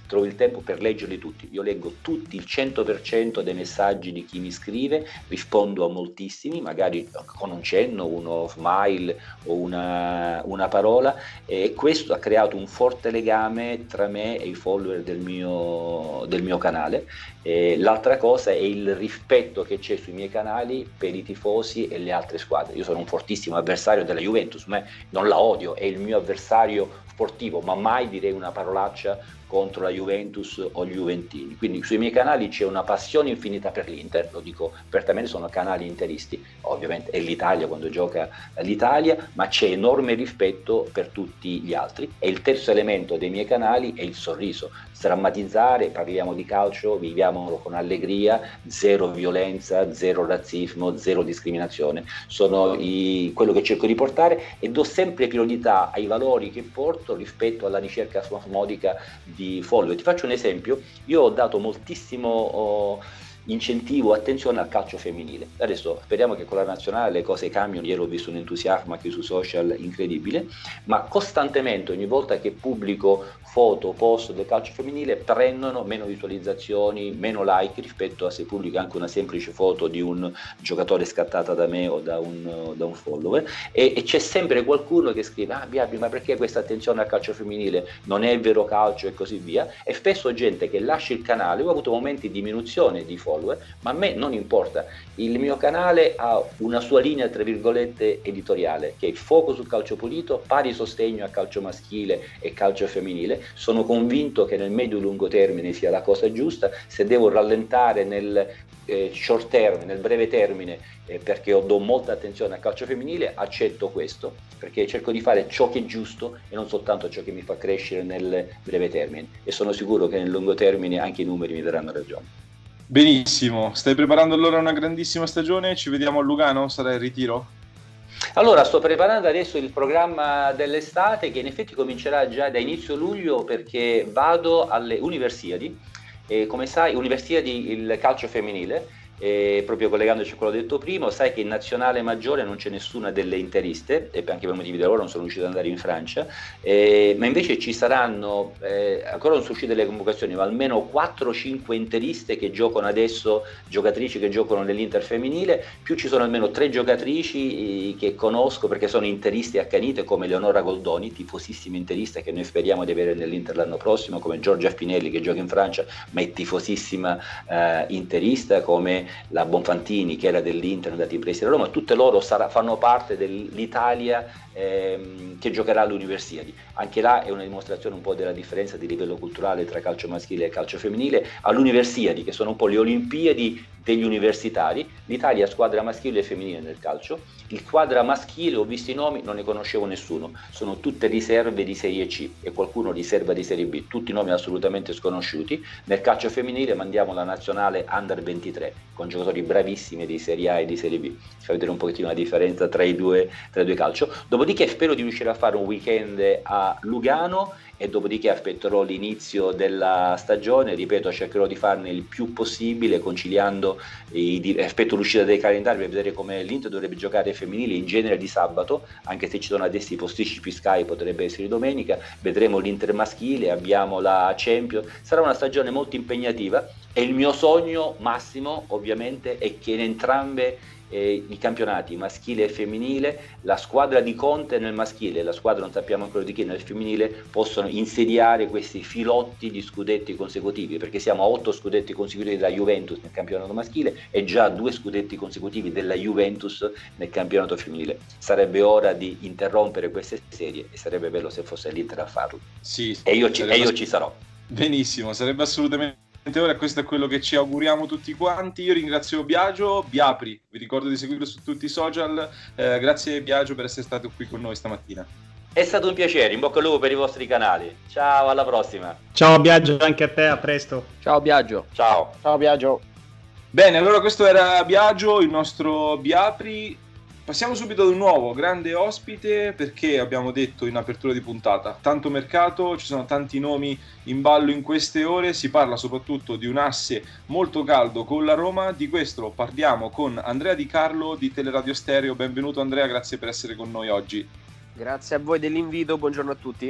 trovo il tempo per leggerli tutti. Io leggo tutti, il cento per cento dei messaggi di chi mi scrive, rispondo a moltissimi, magari con un cenno, uno smile o una, una parola, e questo ha creato un forte legame tra me e i follower del mio, del mio canale. E l'altra cosa è il rispetto che c'è sui miei canali per i tifosi e le altre squadre. Io sono un fortissimo avversario della Juventus, ma non la odio, è il mio avversario sportivo, ma mai direi una parolaccia contro la Juventus o gli Juventini. Quindi sui miei canali c'è una passione infinita per l'Inter, lo dico apertamente, sono canali interisti, ovviamente è l'Italia quando gioca l'Italia, ma c'è enorme rispetto per tutti gli altri. E il terzo elemento dei miei canali è il sorriso, sdrammatizzare, parliamo di calcio, viviamolo con allegria, zero violenza, zero razzismo, zero discriminazione, sono i, quello che cerco di portare, e do sempre priorità ai valori che porto rispetto alla ricerca spasmodica di follower. Ti faccio un esempio: io ho dato moltissimo oh, incentivo, attenzione al calcio femminile. Adesso speriamo che con la nazionale le cose cambiano. Ieri ho visto un entusiasmo anche su social incredibile, ma costantemente ogni volta che pubblico foto, post del calcio femminile prendono meno visualizzazioni, meno like rispetto a se pubblico anche una semplice foto di un giocatore scattata da me o da un, da un follower, e, e c'è sempre qualcuno che scrive: ah Biapi, ma perché questa attenzione al calcio femminile, non è il vero calcio, e così via. E spesso gente che lascia il canale. Io ho avuto momenti di diminuzione di follower, ma a me non importa, il mio canale ha una sua linea tra virgolette editoriale, che è il fuoco sul calcio pulito, pari sostegno a calcio maschile e calcio femminile. Sono convinto che nel medio-lungo termine sia la cosa giusta. Se devo rallentare nel eh, short term, nel breve termine, eh, perché io do molta attenzione al calcio femminile, accetto questo, perché cerco di fare ciò che è giusto e non soltanto ciò che mi fa crescere nel breve termine, e sono sicuro che nel lungo termine anche i numeri mi daranno ragione. Benissimo, stai preparando allora una grandissima stagione? Ci vediamo a Lugano? Sarà il ritiro? Allora, sto preparando adesso il programma dell'estate, che in effetti comincerà già da inizio luglio, perché vado alle Universiadi, e come sai, Universiadi il calcio femminile, e proprio collegandoci a quello detto prima, sai che in nazionale maggiore non c'è nessuna delle interiste, e anche per motivi di lavoro non sono riuscito ad andare in Francia, eh, ma invece ci saranno, eh, ancora non sono uscite le convocazioni, ma almeno quattro cinque interiste che giocano adesso, giocatrici che giocano nell'Inter femminile, più ci sono almeno tre giocatrici eh, che conosco perché sono interiste accanite, come Leonora Goldoni, tifosissima interista che noi speriamo di avere nell'Inter l'anno prossimo, come Giorgia Spinelli che gioca in Francia ma è tifosissima eh, interista, come la Bonfantini che era dell'Inter, andata in prestito a Roma. Tutte loro sarà, fanno parte dell'Italia ehm, che giocherà alle Universiadi. Anche là è una dimostrazione un po' della differenza di livello culturale tra calcio maschile e calcio femminile. All'Universiadi, che sono un po' le Olimpiadi degli universitari, l'Italia ha squadra maschile e femminile nel calcio. Il squadra maschile, ho visto i nomi, non ne conoscevo nessuno, sono tutte riserve di Serie C e qualcuno riserva di Serie B, tutti nomi assolutamente sconosciuti. Nel calcio femminile mandiamo la nazionale Under ventitré con giocatori bravissimi di Serie A e di Serie B. Si fa vedere un pochettino la differenza tra i due, tra i due calcio. Dopodiché spero di riuscire a fare un weekend a Lugano, e dopodiché aspetterò l'inizio della stagione. Ripeto, cercherò di farne il più possibile, conciliando i, aspetto l'uscita dei calendari per vedere come l'Inter dovrebbe giocare femminile in genere di sabato, anche se ci sono adesso i posticipi Sky, potrebbe essere domenica. Vedremo l'Inter maschile, abbiamo la Champions, sarà una stagione molto impegnativa, e il mio sogno massimo ovviamente è che in entrambe Eh, i campionati maschile e femminile, la squadra di Conte nel maschile e la squadra, non sappiamo ancora di chi, nel femminile, possono insediare questi filotti di scudetti consecutivi, perché siamo a otto scudetti consecutivi della Juventus nel campionato maschile e già due scudetti consecutivi della Juventus nel campionato femminile. Sarebbe ora di interrompere queste serie, e sarebbe bello se fosse l'Inter a farlo. Sì, e io ci, e io ass- ci sarò. Benissimo, sarebbe assolutamente ora. Questo è quello che ci auguriamo tutti quanti. Io ringrazio Biagio, Biapri, vi ricordo di seguirlo su tutti i social. Eh, grazie Biagio per essere stato qui con noi stamattina. È stato un piacere, in bocca al lupo per i vostri canali. Ciao, alla prossima. Ciao Biagio, anche a te, a presto. Ciao Biagio. Ciao. Ciao Biagio. Bene, allora questo era Biagio, il nostro Biapri. Passiamo subito ad un nuovo grande ospite, perché abbiamo detto in apertura di puntata, tanto mercato, ci sono tanti nomi in ballo in queste ore, si parla soprattutto di un asse molto caldo con la Roma. Di questo parliamo con Andrea Di Carlo di Teleradio Stereo. Benvenuto Andrea, grazie per essere con noi oggi. Grazie a voi dell'invito, buongiorno a tutti.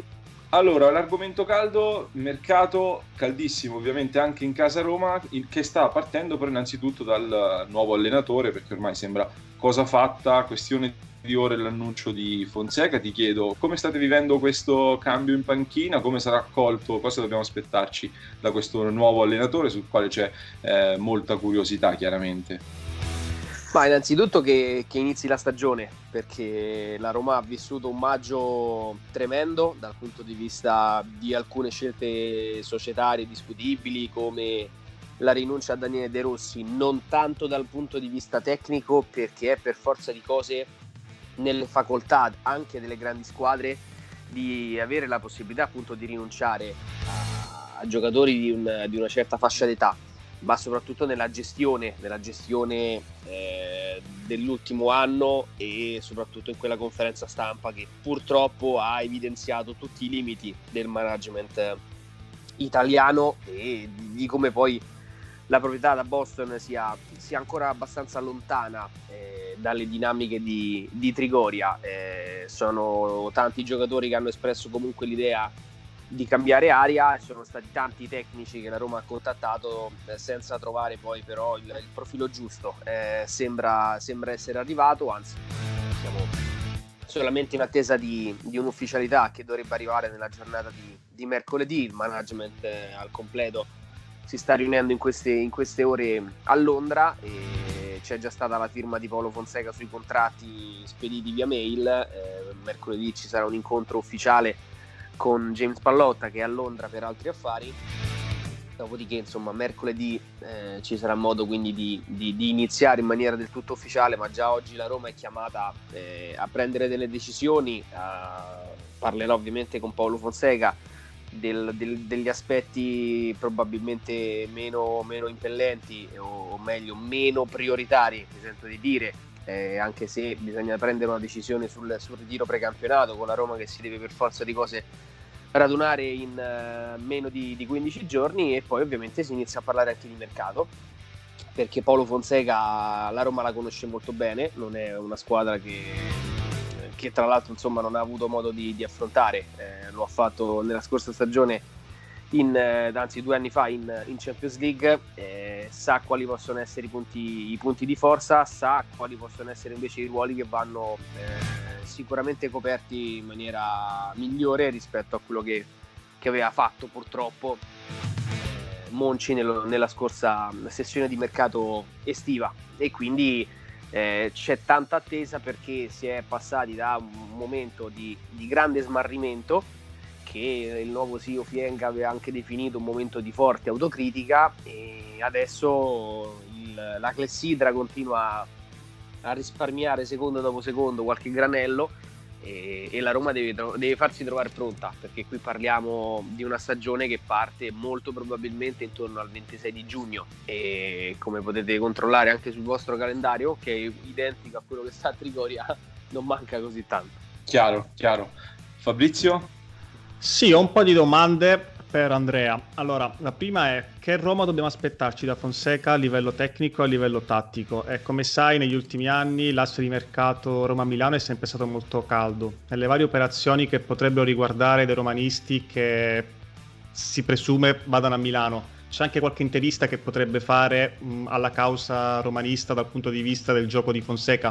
Allora, l'argomento caldo, mercato caldissimo ovviamente anche in casa Roma, che sta partendo però innanzitutto dal nuovo allenatore, perché ormai sembra cosa fatta, questione di ore l'annuncio di Fonseca. Ti chiedo come state vivendo questo cambio in panchina, come sarà accolto, cosa dobbiamo aspettarci da questo nuovo allenatore sul quale c'è eh, molta curiosità chiaramente. Ma innanzitutto che, che inizi la stagione, perché la Roma ha vissuto un maggio tremendo dal punto di vista di alcune scelte societarie discutibili, come la rinuncia a Daniele De Rossi, non tanto dal punto di vista tecnico, perché è per forza di cose nelle facoltà anche delle grandi squadre di avere la possibilità appunto di rinunciare a, a giocatori di, un, di una certa fascia d'età, ma soprattutto nella gestione, nella gestione eh, dell'ultimo anno, e soprattutto in quella conferenza stampa che purtroppo ha evidenziato tutti i limiti del management italiano e di come poi la proprietà da Boston sia, sia ancora abbastanza lontana eh, dalle dinamiche di, di Trigoria. Eh, sono tanti giocatori che hanno espresso comunque l'idea di cambiare aria, e sono stati tanti i tecnici che la Roma ha contattato eh, senza trovare poi però il, il profilo giusto. Eh, sembra, sembra essere arrivato, anzi siamo solamente in attesa di, di un'ufficialità che dovrebbe arrivare nella giornata di, di mercoledì. Il management eh, al completo si sta riunendo in queste, in queste ore a Londra, e c'è già stata la firma di Paolo Fonseca sui contratti spediti via mail. Eh, mercoledì ci sarà un incontro ufficiale con James Pallotta, che è a Londra per altri affari. Dopodiché insomma mercoledì eh, ci sarà modo quindi di, di, di iniziare in maniera del tutto ufficiale, ma già oggi la Roma è chiamata eh, a prendere delle decisioni. Uh, parlerò ovviamente con Paolo Fonseca del, del, degli aspetti probabilmente meno, meno impellenti, o, o meglio meno prioritari, mi sento di dire, eh, anche se bisogna prendere una decisione sul, sul ritiro precampionato, con la Roma che si deve per forza di cose radunare in uh, meno di, di quindici giorni. E poi ovviamente si inizia a parlare anche di mercato, perché Paolo Fonseca la Roma la conosce molto bene, non è una squadra che, che tra l'altro insomma non ha avuto modo di, di affrontare. Eh, lo ha fatto nella scorsa stagione, in, eh, anzi due anni fa in, in Champions League. Eh, sa quali possono essere i punti, i punti di forza, sa quali possono essere invece i ruoli che vanno eh, sicuramente coperti in maniera migliore rispetto a quello che, che aveva fatto purtroppo eh, Monchi nello, nella scorsa sessione di mercato estiva. E quindi eh, c'è tanta attesa, perché si è passati da un momento di, di grande smarrimento, che il nuovo C E O Fienga aveva anche definito un momento di forte autocritica, e adesso il, la clessidra continua a risparmiare secondo dopo secondo qualche granello, e, e la Roma deve, deve farsi trovare pronta, perché qui parliamo di una stagione che parte molto probabilmente intorno al ventisei di giugno, e come potete controllare anche sul vostro calendario, che è identico a quello che sta a Trigoria, non manca così tanto. Chiaro, chiaro. Fabrizio? Sì, ho un po' di domande per Andrea. Allora, la prima è: che Roma dobbiamo aspettarci da Fonseca a livello tecnico e a livello tattico? E come sai, negli ultimi anni l'asse di mercato Roma-Milano è sempre stato molto caldo. Nelle varie operazioni che potrebbero riguardare dei romanisti che si presume vadano a Milano, c'è anche qualche interista che potrebbe fare mh, alla causa romanista dal punto di vista del gioco di Fonseca?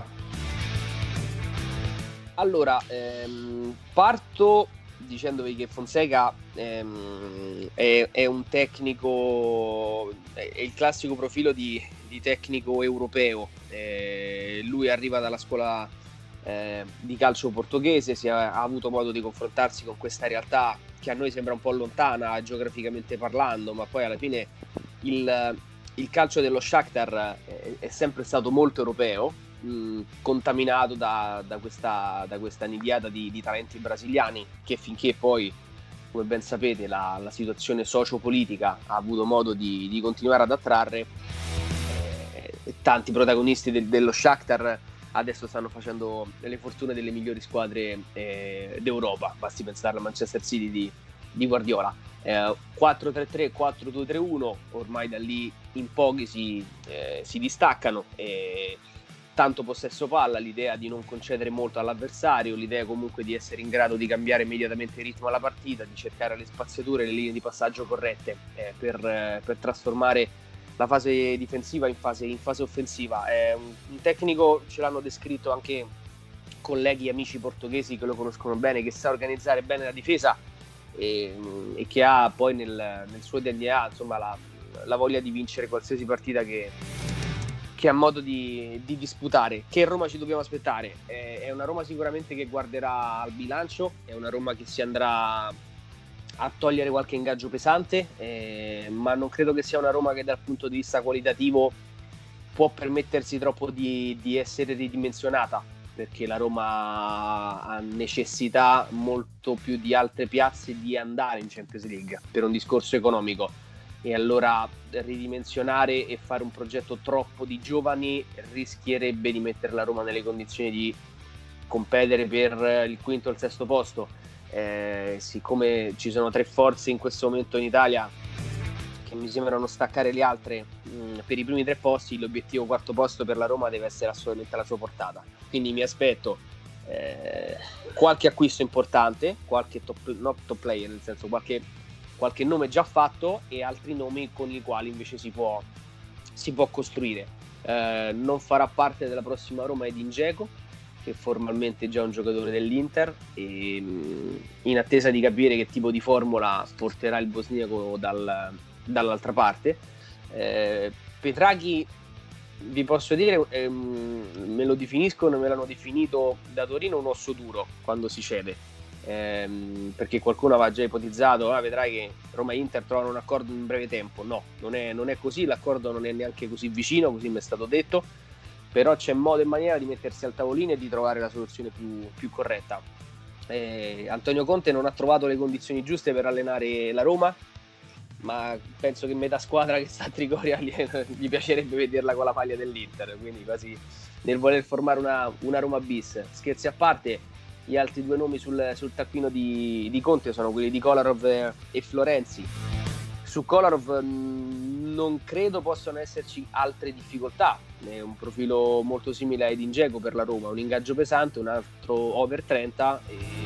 Allora, ehm, parto dicendovi che Fonseca ehm, è, è un tecnico, è il classico profilo di, di tecnico europeo. Eh, lui arriva dalla scuola eh, di calcio portoghese, si è, ha avuto modo di confrontarsi con questa realtà che a noi sembra un po' lontana geograficamente parlando, ma poi alla fine il, il calcio dello Shakhtar è, è sempre stato molto europeo, mh, contaminato da, da questa, da questa nidiata di, di talenti brasiliani, che finché poi, come ben sapete, la, la situazione sociopolitica ha avuto modo di, di continuare ad attrarre, eh, tanti protagonisti del, dello Shakhtar adesso stanno facendo le fortune delle migliori squadre eh, d'Europa. Basti pensare al Manchester City di, di Guardiola. eh, quattro tre tre, quattro due tre uno, ormai da lì in pochi si, eh, si distaccano, e tanto possesso palla, l'idea di non concedere molto all'avversario, l'idea comunque di essere in grado di cambiare immediatamente il ritmo alla partita, di cercare le spaziature, le linee di passaggio corrette eh, per, eh, per trasformare la fase difensiva in fase, in fase offensiva. È un, un tecnico, ce l'hanno descritto anche colleghi e amici portoghesi che lo conoscono bene, che sa organizzare bene la difesa e, e che ha poi nel, nel suo D N A insomma la, la voglia di vincere qualsiasi partita che, che ha modo di, di disputare. Che Roma ci dobbiamo aspettare? È, è una Roma sicuramente che guarderà al bilancio, è una Roma che si andrà a togliere qualche ingaggio pesante, eh, ma non credo che sia una Roma che dal punto di vista qualitativo può permettersi troppo di, di essere ridimensionata, perché la Roma ha necessità molto più di altre piazze di andare in Champions League per un discorso economico, e allora ridimensionare e fare un progetto troppo di giovani rischierebbe di mettere la Roma nelle condizioni di competere per il quinto o il sesto posto. Eh, siccome ci sono tre forze in questo momento in Italia che mi sembrano staccare le altre mh, per i primi tre posti, l'obiettivo quarto posto per la Roma deve essere assolutamente alla sua portata. Quindi mi aspetto eh, qualche acquisto importante, qualche top, not top player, nel senso qualche, qualche nome già fatto e altri nomi con i quali invece si può, si può costruire. Eh, non farà parte della prossima Roma Edin Dzeko, che formalmente è già un giocatore dell'Inter, e in attesa di capire che tipo di formula porterà il bosniaco dal, dall'altra parte. eh, Petraghi, vi posso dire, ehm, me lo definiscono, me l'hanno definito da Torino un osso duro quando si cede, ehm, perché qualcuno aveva già ipotizzato, ah, vedrai che Roma e Inter trovano un accordo in breve tempo. No, non è, non è così, l'accordo non è neanche così vicino, così mi è stato detto, però c'è modo e maniera di mettersi al tavolino e di trovare la soluzione più, più corretta. Eh, Antonio Conte non ha trovato le condizioni giuste per allenare la Roma, ma penso che metà squadra che sta a Trigoria gli, gli piacerebbe vederla con la maglia dell'Inter, quindi quasi nel voler formare una, una Roma bis. Scherzi a parte, gli altri due nomi sul, sul taccuino di, di Conte sono quelli di Kolarov e Florenzi. Su Kolarov non credo possano esserci altre difficoltà, è un profilo molto simile a Edin Dzeko per la Roma, un ingaggio pesante, un altro over trenta,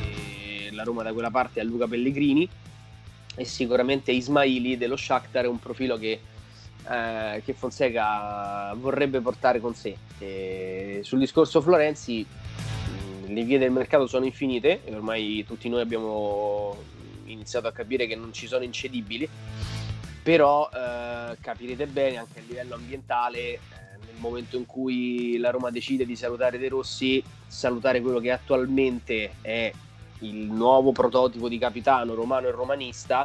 e la Roma da quella parte ha Luca Pellegrini e sicuramente Ismaili dello Shakhtar, è un profilo che, eh, che Fonseca vorrebbe portare con sé. E sul discorso Florenzi, le vie del mercato sono infinite e ormai tutti noi abbiamo iniziato a capire che non ci sono incedibili, però eh, capirete bene anche a livello ambientale, eh, nel momento in cui la Roma decide di salutare De Rossi, salutare quello che attualmente è il nuovo prototipo di capitano romano e romanista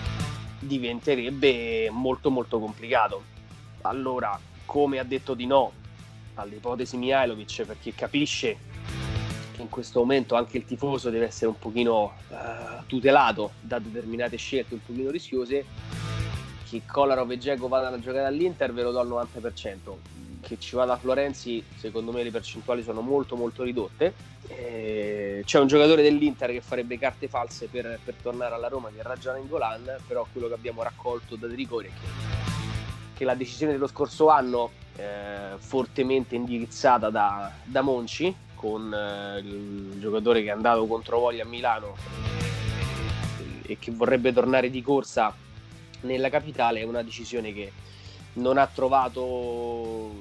diventerebbe molto molto complicato. Allora, come ha detto di no all'ipotesi Mihajlovic, perché capisce che in questo momento anche il tifoso deve essere un pochino uh, tutelato da determinate scelte un pochino rischiose, che Kolarov e Dzeko vadano a giocare all'Inter ve lo do al novanta per cento, che ci vada a Florenzi secondo me le percentuali sono molto molto ridotte. E c'è un giocatore dell'Inter che farebbe carte false per, per tornare alla Roma, che è Raja Nainggolan, però quello che abbiamo raccolto da Trigoria è che, che la decisione dello scorso anno, eh, fortemente indirizzata da, da Monci, con eh, il giocatore che è andato contro voglia a Milano e, e che vorrebbe tornare di corsa nella capitale, è una decisione che non ha trovato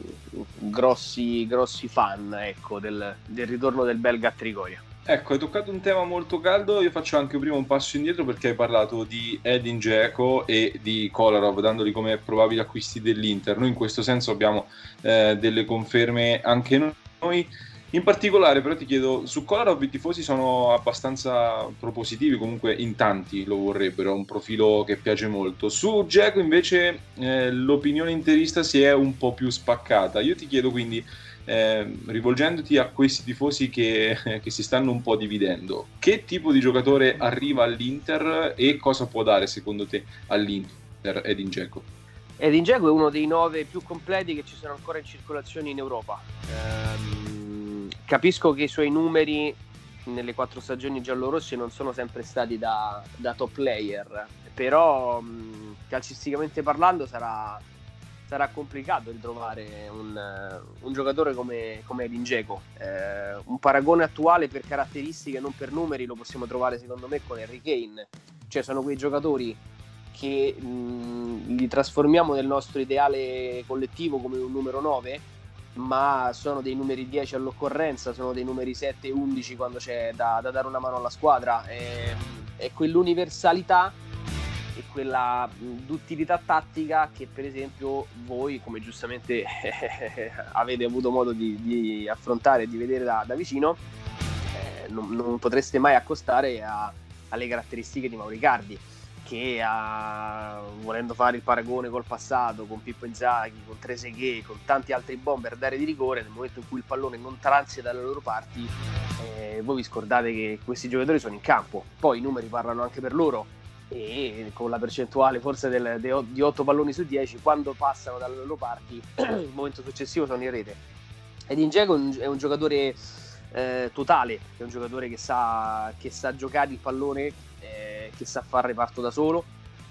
grossi, grossi fan, ecco, del, del ritorno del belga a Trigoria. Ecco, hai toccato un tema molto caldo. Io faccio anche prima un passo indietro, perché hai parlato di Edin Dzeko e di Kolarov, dandoli come probabili acquisti dell'Inter. Noi in questo senso abbiamo eh, delle conferme anche noi. In particolare però ti chiedo, su Kolarov i tifosi sono abbastanza propositivi, comunque in tanti lo vorrebbero, è un profilo che piace molto. Su Dzeko invece eh, l'opinione interista si è un po' più spaccata. Io ti chiedo quindi, eh, rivolgendoti a questi tifosi che, eh, che si stanno un po' dividendo, che tipo di giocatore arriva all'Inter e cosa può dare secondo te all'Inter Edin Dzeko? Edin Dzeko è uno dei nove più completi che ci sono ancora in circolazione in Europa. Ehm... Capisco che i suoi numeri nelle quattro stagioni giallorosse non sono sempre stati da, da top player, però mh, calcisticamente parlando sarà, sarà complicato ritrovare un, un giocatore come, come Edin Dzeko. Eh, un paragone attuale per caratteristiche, non per numeri, lo possiamo trovare secondo me con Harry Kane. Cioè sono quei giocatori che mh, li trasformiamo nel nostro ideale collettivo come un numero nove, ma sono dei numeri dieci all'occorrenza, sono dei numeri sette e undici quando c'è da, da dare una mano alla squadra. E, e quell'universalità e quella duttilità tattica che per esempio voi, come giustamente avete avuto modo di, di affrontare e di vedere da, da vicino, eh, non, non potreste mai accostare a, alle caratteristiche di Mauro Icardi, che ha, volendo fare il paragone col passato, con Pippo Inzaghi, con Trezeguet, con tanti altri bomber d'area di rigore, nel momento in cui il pallone non transita dalle loro parti, eh, voi vi scordate che questi giocatori sono in campo. Poi i numeri parlano anche per loro, e con la percentuale forse del, de, di otto palloni su dieci, quando passano dalle loro parti il momento successivo sono in rete. Edin Dzeko è un, è un giocatore eh, totale, è un giocatore che sa, che sa giocare il pallone, eh, che sa fare reparto da solo,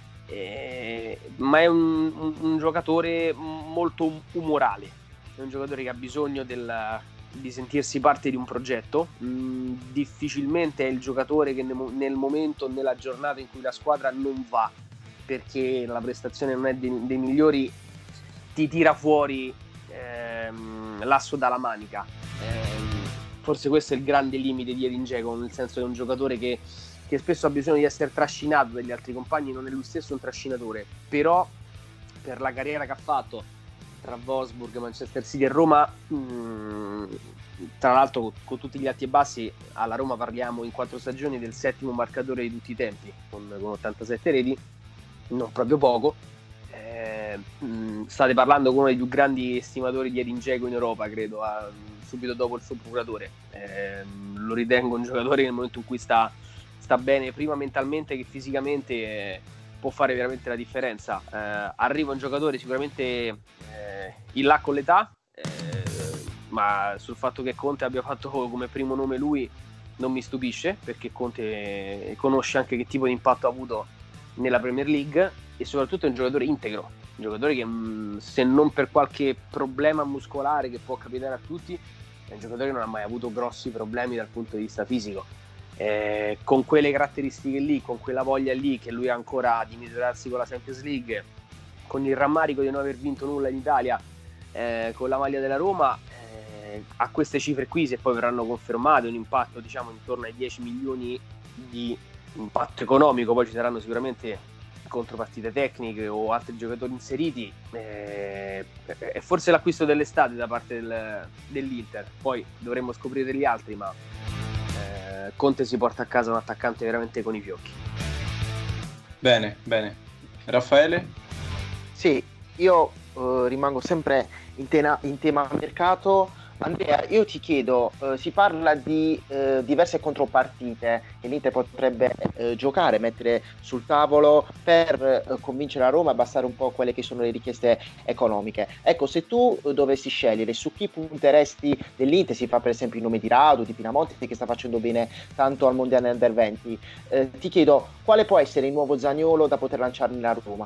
eh, ma è un, un, un giocatore molto umorale, è un giocatore che ha bisogno del, di sentirsi parte di un progetto. Mm, difficilmente è il giocatore che nel, nel momento, nella giornata in cui la squadra non va, perché la prestazione non è dei, dei migliori, ti tira fuori ehm, l'asso dalla manica. Ehm, forse questo è il grande limite di Edin Dzeko, nel senso che è un giocatore che, che spesso ha bisogno di essere trascinato dagli altri compagni, non è lui stesso un trascinatore, però per la carriera che ha fatto tra Wolfsburg, Manchester City e Roma, mh, tra l'altro con, con tutti gli alti e bassi, alla Roma parliamo in quattro stagioni del settimo marcatore di tutti i tempi, con, con ottantasette reti, non proprio poco. Eh, mh, state parlando con uno dei più grandi estimatori di Edin Dzeko in Europa, credo, a, subito dopo il suo procuratore. Eh, lo ritengo un giocatore nel momento in cui sta, sta bene, prima mentalmente che fisicamente, eh, può fare veramente la differenza. Eh, arriva un giocatore sicuramente eh, in là con l'età, eh, ma sul fatto che Conte abbia fatto come primo nome lui non mi stupisce, perché Conte conosce anche che tipo di impatto ha avuto nella Premier League, e soprattutto è un giocatore integro, un giocatore che mh, se non per qualche problema muscolare che può capitare a tutti, è un giocatore che non ha mai avuto grossi problemi dal punto di vista fisico. Eh, con quelle caratteristiche lì, con quella voglia lì che lui ha ancora di misurarsi con la Champions League, con il rammarico di non aver vinto nulla in Italia, eh, con la maglia della Roma, eh, a queste cifre qui, se poi verranno confermate, un impatto diciamo intorno ai dieci milioni di impatto economico, poi ci saranno sicuramente contropartite tecniche o altri giocatori inseriti, eh, è forse l'acquisto dell'estate da parte del, dell'Inter. Poi dovremmo scoprire gli altri, ma eh, Conte si porta a casa un attaccante veramente con i fiocchi. Bene, bene. Raffaele? Sì, io eh, rimango sempre in, tena, in tema mercato. Andrea, io ti chiedo, eh, si parla di eh, diverse contropartite che l'Inter potrebbe eh, giocare, mettere sul tavolo per eh, convincere la Roma a abbassare un po' quelle che sono le richieste economiche. Ecco, se tu eh, dovessi scegliere su chi punteresti dell'Inter, si fa per esempio il nome di Radu, di Pinamonti, che sta facendo bene tanto al Mondiale Under venti, eh, ti chiedo quale può essere il nuovo Zaniolo da poter lanciare nella Roma?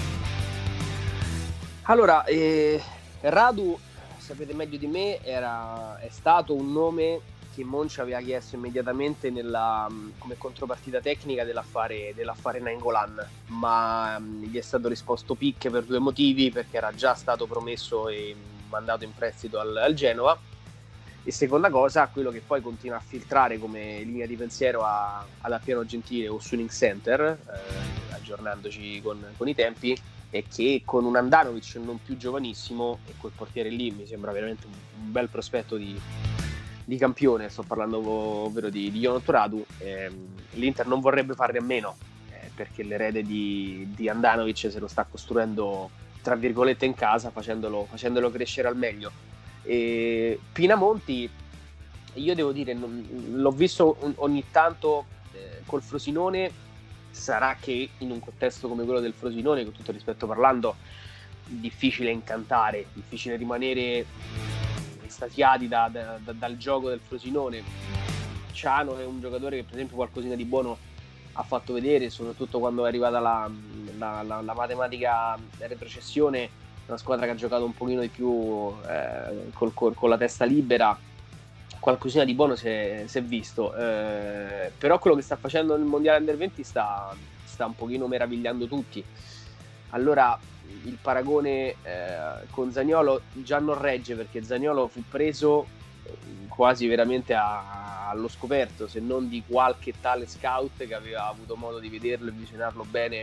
Allora, eh, Radu, sapete meglio di me, era, è stato un nome che Monchi aveva chiesto immediatamente nella, come contropartita tecnica dell'affare, dell'affare Nainggolan, ma um, gli è stato risposto picche per due motivi: perché era già stato promesso e mandato in prestito al, al Genova, e seconda cosa, quello che poi continua a filtrare come linea di pensiero a, ad Appiano Gentile o Suning Center, eh, aggiornandoci con, con i tempi, e che con un Andanovic non più giovanissimo e quel portiere lì mi sembra veramente un, un bel prospetto di, di campione, sto parlando ovvero di, di Jonathan Radu, ehm, l'Inter non vorrebbe farne a meno, eh, perché l'erede di, di Andanovic se lo sta costruendo tra virgolette in casa, facendolo, facendolo crescere al meglio. E Pinamonti, io devo dire, non, l'ho visto ogni tanto eh, col Frosinone. Sarà che in un contesto come quello del Frosinone, con tutto il rispetto parlando, difficile incantare, difficile rimanere estasiati da, da, da, dal gioco del Frosinone. Ciano è un giocatore che per esempio qualcosina di buono ha fatto vedere, soprattutto quando è arrivata la, la, la, la matematica retrocessione, una squadra che ha giocato un pochino di più eh, col, col, con la testa libera, qualcosina di buono si è, si è visto, eh, però quello che sta facendo nel mondiale under venti sta, sta un pochino meravigliando tutti. Allora il paragone eh, con Zaniolo già non regge, perché Zaniolo fu preso quasi veramente a, allo scoperto, se non di qualche tale scout che aveva avuto modo di vederlo e visionarlo bene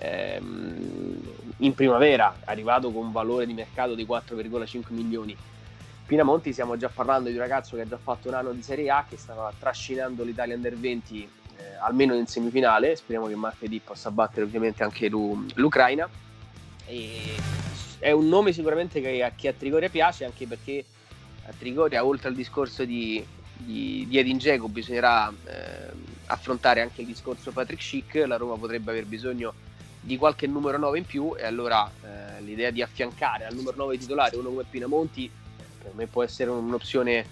ehm, in primavera, arrivato con un valore di mercato di quattro virgola cinque milioni. Pinamonti, stiamo già parlando di un ragazzo che ha già fatto un anno di Serie A, che stava trascinando l'Italia under venti eh, almeno in semifinale. Speriamo che martedì possa battere ovviamente anche l'U- l'Ucraina, e è un nome sicuramente che a, che a Trigoria piace, anche perché a Trigoria, oltre al discorso di, di, di Edin Dzeko, bisognerà eh, affrontare anche il discorso Patrick Schick. La Roma potrebbe aver bisogno di qualche numero nove in più, e allora eh, l'idea di affiancare al numero nove titolare uno come Pinamonti per me può essere un'opzione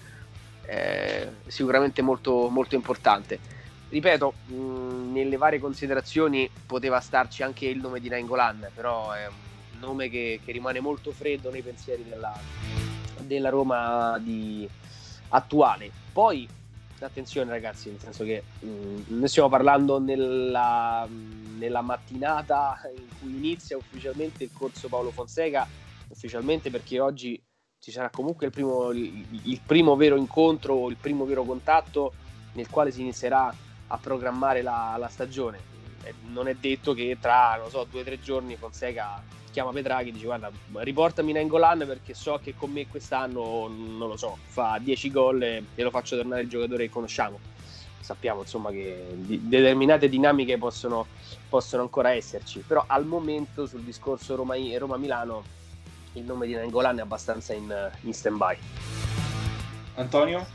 eh, sicuramente molto, molto importante. Ripeto, mh, nelle varie considerazioni poteva starci anche il nome di Nainggolan, però è un nome che, che rimane molto freddo nei pensieri della, della Roma di, attuale. Poi attenzione ragazzi, nel senso che mh, noi stiamo parlando nella, nella mattinata in cui inizia ufficialmente il corso Paolo Fonseca, ufficialmente perché oggi ci sarà comunque il primo, il, il primo vero incontro, il primo vero contatto nel quale si inizierà a programmare la, la stagione. E non è detto che tra, non so, due o tre giorni Fonseca chiama Petraghi e dice guarda, riportami Nainggolan perché so che con me quest'anno, non lo so, fa dieci gol e, e lo faccio tornare il giocatore che conosciamo. Sappiamo insomma che di, determinate dinamiche possono, possono ancora esserci, però al momento sul discorso Roma, Roma-Milano il nome di Nainggolan è abbastanza in, in stand-by. Antonio?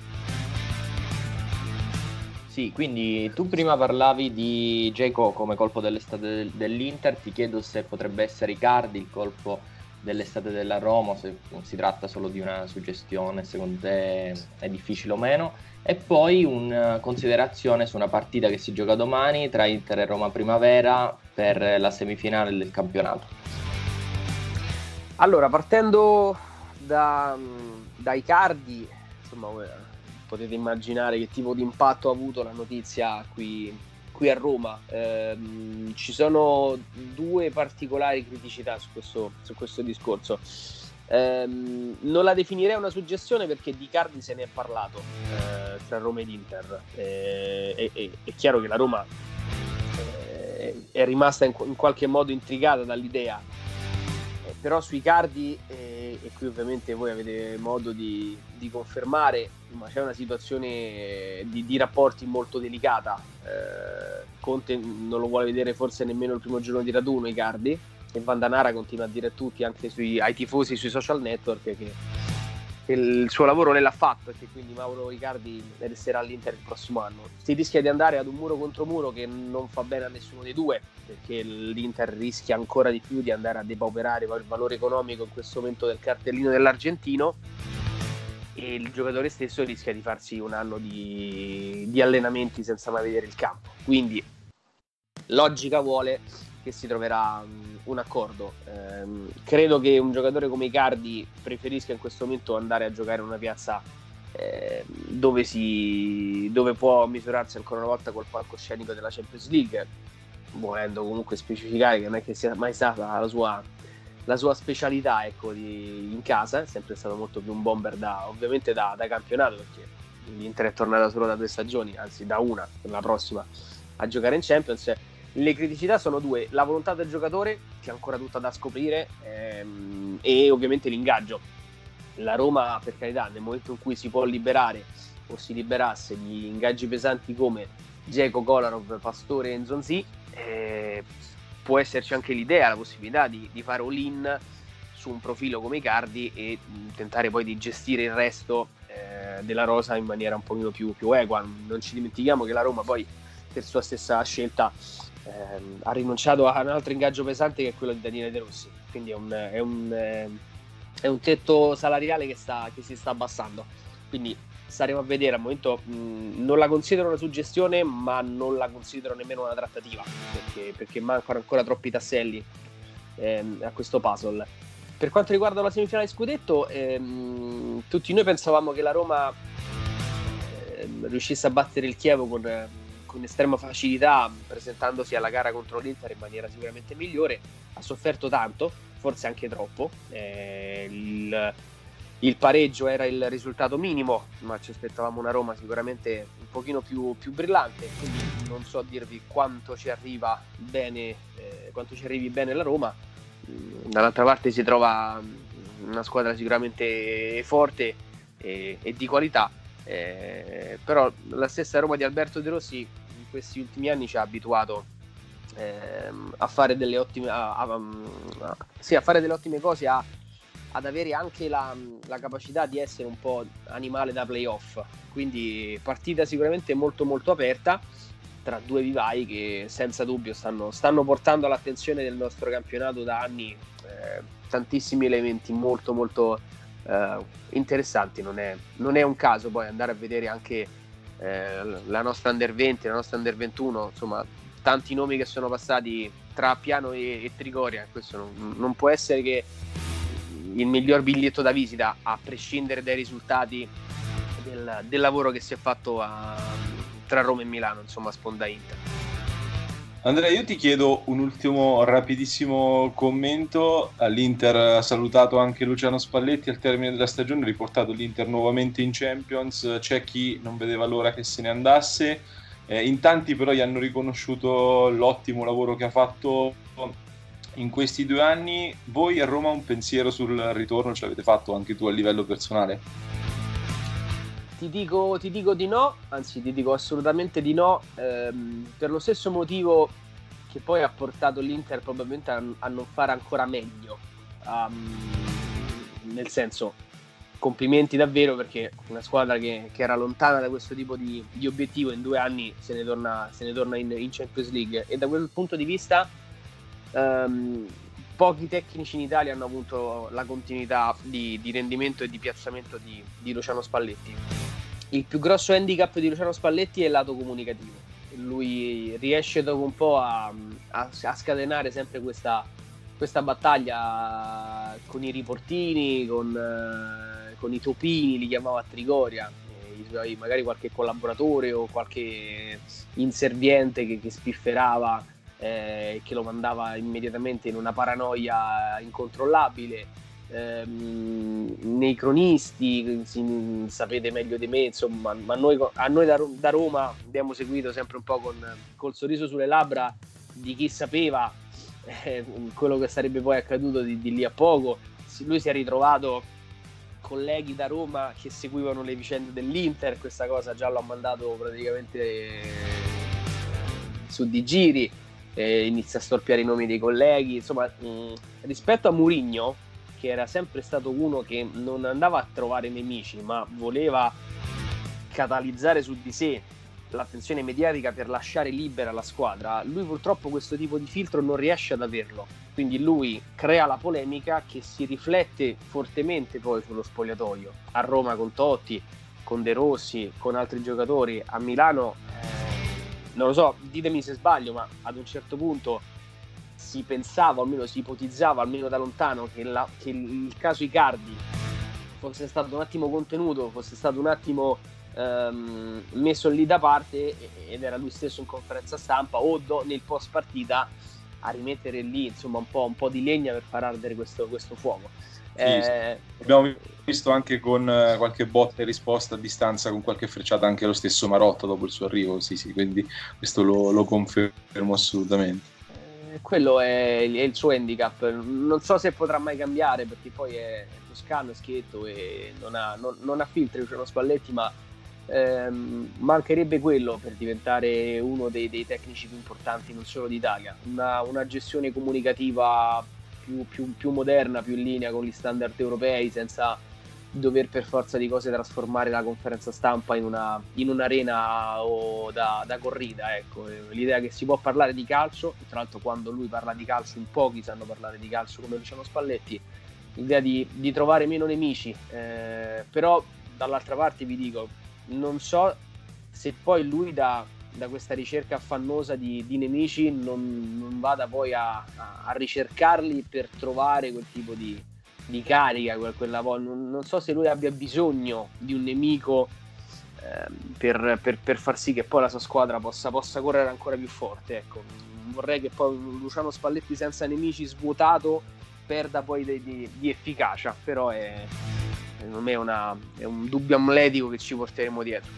Sì, quindi tu prima parlavi di Dzeko come colpo dell'estate dell'Inter, ti chiedo se potrebbe essere Icardi il colpo dell'estate della Roma, se si tratta solo di una suggestione, secondo te è difficile o meno, e poi una considerazione su una partita che si gioca domani tra Inter e Roma Primavera per la semifinale del campionato. Allora, partendo da, da Icardi, insomma, potete immaginare che tipo di impatto ha avuto la notizia qui, qui a Roma. Ehm, ci sono due particolari criticità su questo, su questo discorso. Ehm, non la definirei una suggestione perché di Icardi se ne è parlato eh, tra Roma ed Inter. Eh, è, è, è chiaro che la Roma eh, è rimasta in, in qualche modo intrigata dall'idea. Però sui Icardi, eh, e qui ovviamente voi avete modo di, di confermare, ma c'è una situazione di, di rapporti molto delicata. eh, Conte non lo vuole vedere forse nemmeno il primo giorno di raduno Icardi, e Vandanara continua a dire a tutti, anche sui, ai tifosi sui social network, che, che il suo lavoro lei l'ha fatto e che quindi Mauro Icardi resterà all'Inter il prossimo anno. Si rischia di andare ad un muro contro muro che non fa bene a nessuno dei due, perché l'Inter rischia ancora di più di andare a depauperare il valore economico in questo momento del cartellino dell'argentino, e il giocatore stesso rischia di farsi un anno di, di allenamenti senza mai vedere il campo. Quindi logica vuole che si troverà un accordo. Ehm, credo che un giocatore come Icardi preferisca in questo momento andare a giocare in una piazza eh, dove, si, dove può misurarsi ancora una volta col palcoscenico della Champions League, volendo comunque specificare che non è che sia mai stata la sua, la sua specialità, ecco, di, in casa. È sempre stato molto più un bomber da, ovviamente da, da campionato, perché l'Inter è tornata solo da due stagioni, anzi da una, per la prossima, a giocare in Champions. Le criticità sono due: la volontà del giocatore, che è ancora tutta da scoprire, ehm, e ovviamente l'ingaggio. La Roma, per carità, nel momento in cui si può liberare o si liberasse di ingaggi pesanti come Dzeko, Kolarov, Pastore e Nzonzi, eh, può esserci anche l'idea, la possibilità di, di fare all-in su un profilo come Icardi e tentare poi di gestire il resto eh, della rosa in maniera un pochino più, più equa. Non ci dimentichiamo che la Roma poi, per sua stessa scelta, ehm, ha rinunciato a un altro ingaggio pesante, che è quello di Daniele De Rossi, quindi è un, è un, è un tetto salariale che, sta, che si sta abbassando, quindi staremo a vedere. Al momento mh, non la considero una suggestione, ma non la considero nemmeno una trattativa, perché, perché mancano ancora troppi tasselli ehm, a questo puzzle. per quanto riguarda la semifinale di scudetto, ehm, tutti noi pensavamo che la Roma ehm, riuscisse a battere il Chievo con, con estrema facilità, presentandosi alla gara contro l'Inter in maniera sicuramente migliore. Ha sofferto tanto, forse anche troppo. Eh, il, il pareggio era il risultato minimo, ma ci aspettavamo una Roma sicuramente un pochino più, più brillante, quindi non so dirvi quanto ci arriva bene, eh, quanto ci arrivi bene la Roma. Dall'altra parte si trova una squadra sicuramente forte e, e di qualità, eh, però la stessa Roma di Alberto De Rossi in questi ultimi anni ci ha abituato eh, a fare delle ottime a, a, a, sì, a fare delle ottime cose, a, ad avere anche la, la capacità di essere un po' animale da playoff, quindi partita sicuramente molto molto aperta tra due vivai che senza dubbio stanno, stanno portando all'attenzione del nostro campionato da anni eh, tantissimi elementi molto molto eh, interessanti. Non è, non è un caso poi andare a vedere anche eh, la nostra under venti, la nostra under ventuno, insomma tanti nomi che sono passati tra Appiano e, e Trigoria. Questo non, non può essere che il miglior biglietto da visita, a prescindere dai risultati del, del lavoro che si è fatto a, tra Roma e Milano, insomma, sponda Inter. Andrea, io ti chiedo un ultimo rapidissimo commento. L'Inter ha salutato anche Luciano Spalletti al termine della stagione, ha riportato l'Inter nuovamente in Champions. C'è chi non vedeva l'ora che se ne andasse, eh, in tanti però gli hanno riconosciuto l'ottimo lavoro che ha fatto in questi due anni. Voi a Roma un pensiero sul ritorno ce l'avete fatto anche tu a livello personale? Ti dico, ti dico di no, anzi ti dico assolutamente di no, ehm, per lo stesso motivo che poi ha portato l'Inter probabilmente a, a non fare ancora meglio, um, nel senso, complimenti davvero, perché una squadra che, che era lontana da questo tipo di, di obiettivo in due anni se ne torna, se ne torna in, in Champions League, e da quel punto di vista um, pochi tecnici in Italia hanno avuto la continuità di, di rendimento e di piazzamento di, di Luciano Spalletti. Il più grosso handicap di Luciano Spalletti è il lato comunicativo. Lui riesce dopo un po' a, a, a scatenare sempre questa, questa battaglia con i riportini, con, eh, con i topini, li chiamava a Trigoria, eh, i suoi, magari qualche collaboratore o qualche inserviente che, che spifferava, eh, che lo mandava immediatamente in una paranoia incontrollabile. Ehm, nei cronisti, si, sapete meglio di me, insomma, ma noi, a noi da, da Roma abbiamo seguito sempre un po' con col sorriso sulle labbra di chi sapeva eh, quello che sarebbe poi accaduto di, di lì a poco. Lui si è ritrovato colleghi da Roma che seguivano le vicende dell'Inter, questa cosa già l'ho mandato praticamente eh, su di giri, eh, inizia a storpiare i nomi dei colleghi, insomma, mh, rispetto a Mourinho, che era sempre stato uno che non andava a trovare nemici, ma voleva catalizzare su di sé l'attenzione mediatica per lasciare libera la squadra, lui purtroppo questo tipo di filtro non riesce ad averlo, quindi lui crea la polemica che si riflette fortemente poi sullo spogliatoio. A Roma con Totti, con De Rossi, con altri giocatori, a Milano eh, non lo so, ditemi se sbaglio, ma ad un certo punto si pensava, o almeno si ipotizzava, almeno da lontano, che, la, che il caso Icardi fosse stato un attimo contenuto, fosse stato un attimo ehm, messo lì da parte, ed era lui stesso in conferenza stampa o do, nel post partita a rimettere lì insomma un po', un po' di legna per far ardere questo, questo fuoco. Sì, eh, sì. Abbiamo visto anche con qualche botta e risposta a distanza, con qualche frecciata anche lo stesso Marotta dopo il suo arrivo, sì sì, quindi questo lo, lo confermo assolutamente. Quello è, è il suo handicap, non so se potrà mai cambiare, perché poi è toscano, è schietto e non ha, non, non ha filtri Luciano Spalletti, ma ehm, mancherebbe quello per diventare uno dei, dei tecnici più importanti non solo d'Italia, una, una gestione comunicativa più, più, più moderna, più in linea con gli standard europei, senza dover per forza di cose trasformare la conferenza stampa in una in un'arena o da, da corrida, ecco. L'idea che si può parlare di calcio, tra l'altro quando lui parla di calcio in pochi sanno parlare di calcio come Luciano Spalletti, l'idea di, di trovare meno nemici, eh, però dall'altra parte vi dico, non so se poi lui da, da questa ricerca affannosa di, di nemici non, non vada poi a, a, a ricercarli per trovare quel tipo di di carica, quella, non, non so se lui abbia bisogno di un nemico eh, per, per, per far sì che poi la sua squadra possa, possa correre ancora più forte, ecco. Vorrei che poi Luciano Spalletti senza nemici, svuotato, perda poi di, di, di efficacia, però è, secondo me è, una, è un dubbio amletico che ci porteremo dietro.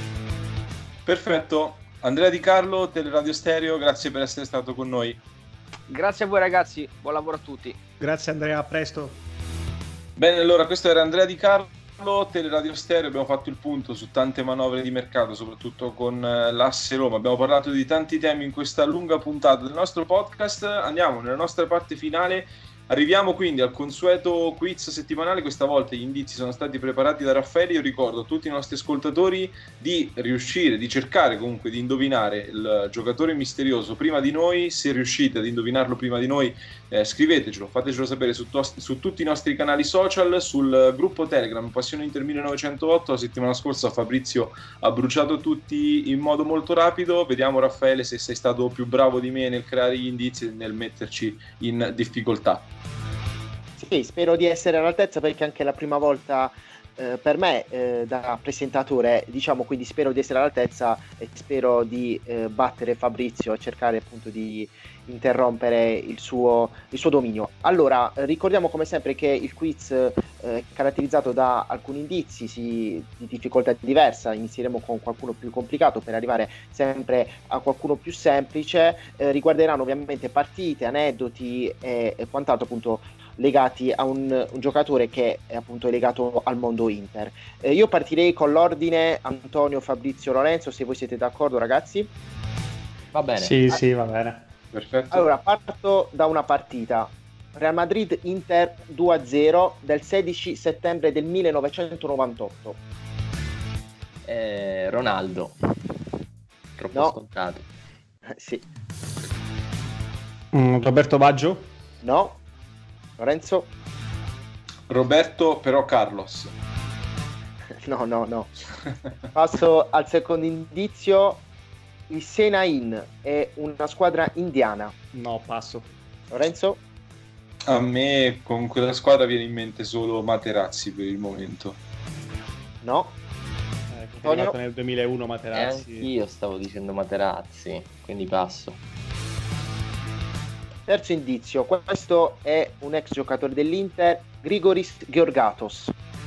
Perfetto, Andrea Di Carlo, Teleradio Stereo, grazie per essere stato con noi. Grazie a voi ragazzi, buon lavoro a tutti. Grazie Andrea, a presto. Bene, allora questo era Andrea Di Carlo, Teleradio Stereo, abbiamo fatto il punto su tante manovre di mercato, soprattutto con l'asse Roma, abbiamo parlato di tanti temi in questa lunga puntata del nostro podcast. Andiamo nella nostra parte finale. Arriviamo quindi al consueto quiz settimanale. Questa volta gli indizi sono stati preparati da Raffaele. Io ricordo a tutti i nostri ascoltatori di riuscire, di cercare comunque di indovinare il giocatore misterioso prima di noi. Se riuscite ad indovinarlo prima di noi, eh, scrivetecelo, fatecelo sapere su, to- su tutti i nostri canali social, sul gruppo Telegram Passione Inter millenovecentootto. La settimana scorsa Fabrizio ha bruciato tutti in modo molto rapido. Vediamo, Raffaele, se sei stato più bravo di me nel creare gli indizi e nel metterci in difficoltà. Sì, spero di essere all'altezza, perché anche la prima volta eh, per me eh, da presentatore, diciamo, quindi spero di essere all'altezza e spero di eh, battere Fabrizio e cercare appunto di interrompere il suo, il suo dominio. Allora, ricordiamo come sempre che il quiz eh, è caratterizzato da alcuni indizi si, di difficoltà diversa. Inizieremo con qualcuno più complicato per arrivare sempre a qualcuno più semplice. Eh, riguarderanno ovviamente partite, aneddoti e, e quant'altro, appunto legati a un, un giocatore che è appunto legato al mondo Inter. Eh, io partirei con l'ordine Antonio, Fabrizio, Lorenzo, se voi siete d'accordo ragazzi. Va bene. Sì, ah, sì, va bene. Perfetto. Allora, parto da una partita. Real Madrid Inter due a zero del sedici settembre del millenovecentonovantotto. Eh, Ronaldo. Troppo No. scontato. Eh, sì. Mm, Roberto Baggio? No. Lorenzo? Roberto però Carlos. No, no, no. Passo al secondo indizio. Il Senain è una squadra indiana. No, passo. Lorenzo? A me con quella squadra viene in mente solo Materazzi per il momento. No. Eh, che è Antonio? arrivato nel duemilauno E Materazzi. anch'io stavo dicendo Materazzi, quindi passo. Terzo indizio. Questo è un ex giocatore dell'Inter, Grigoris Georgatos.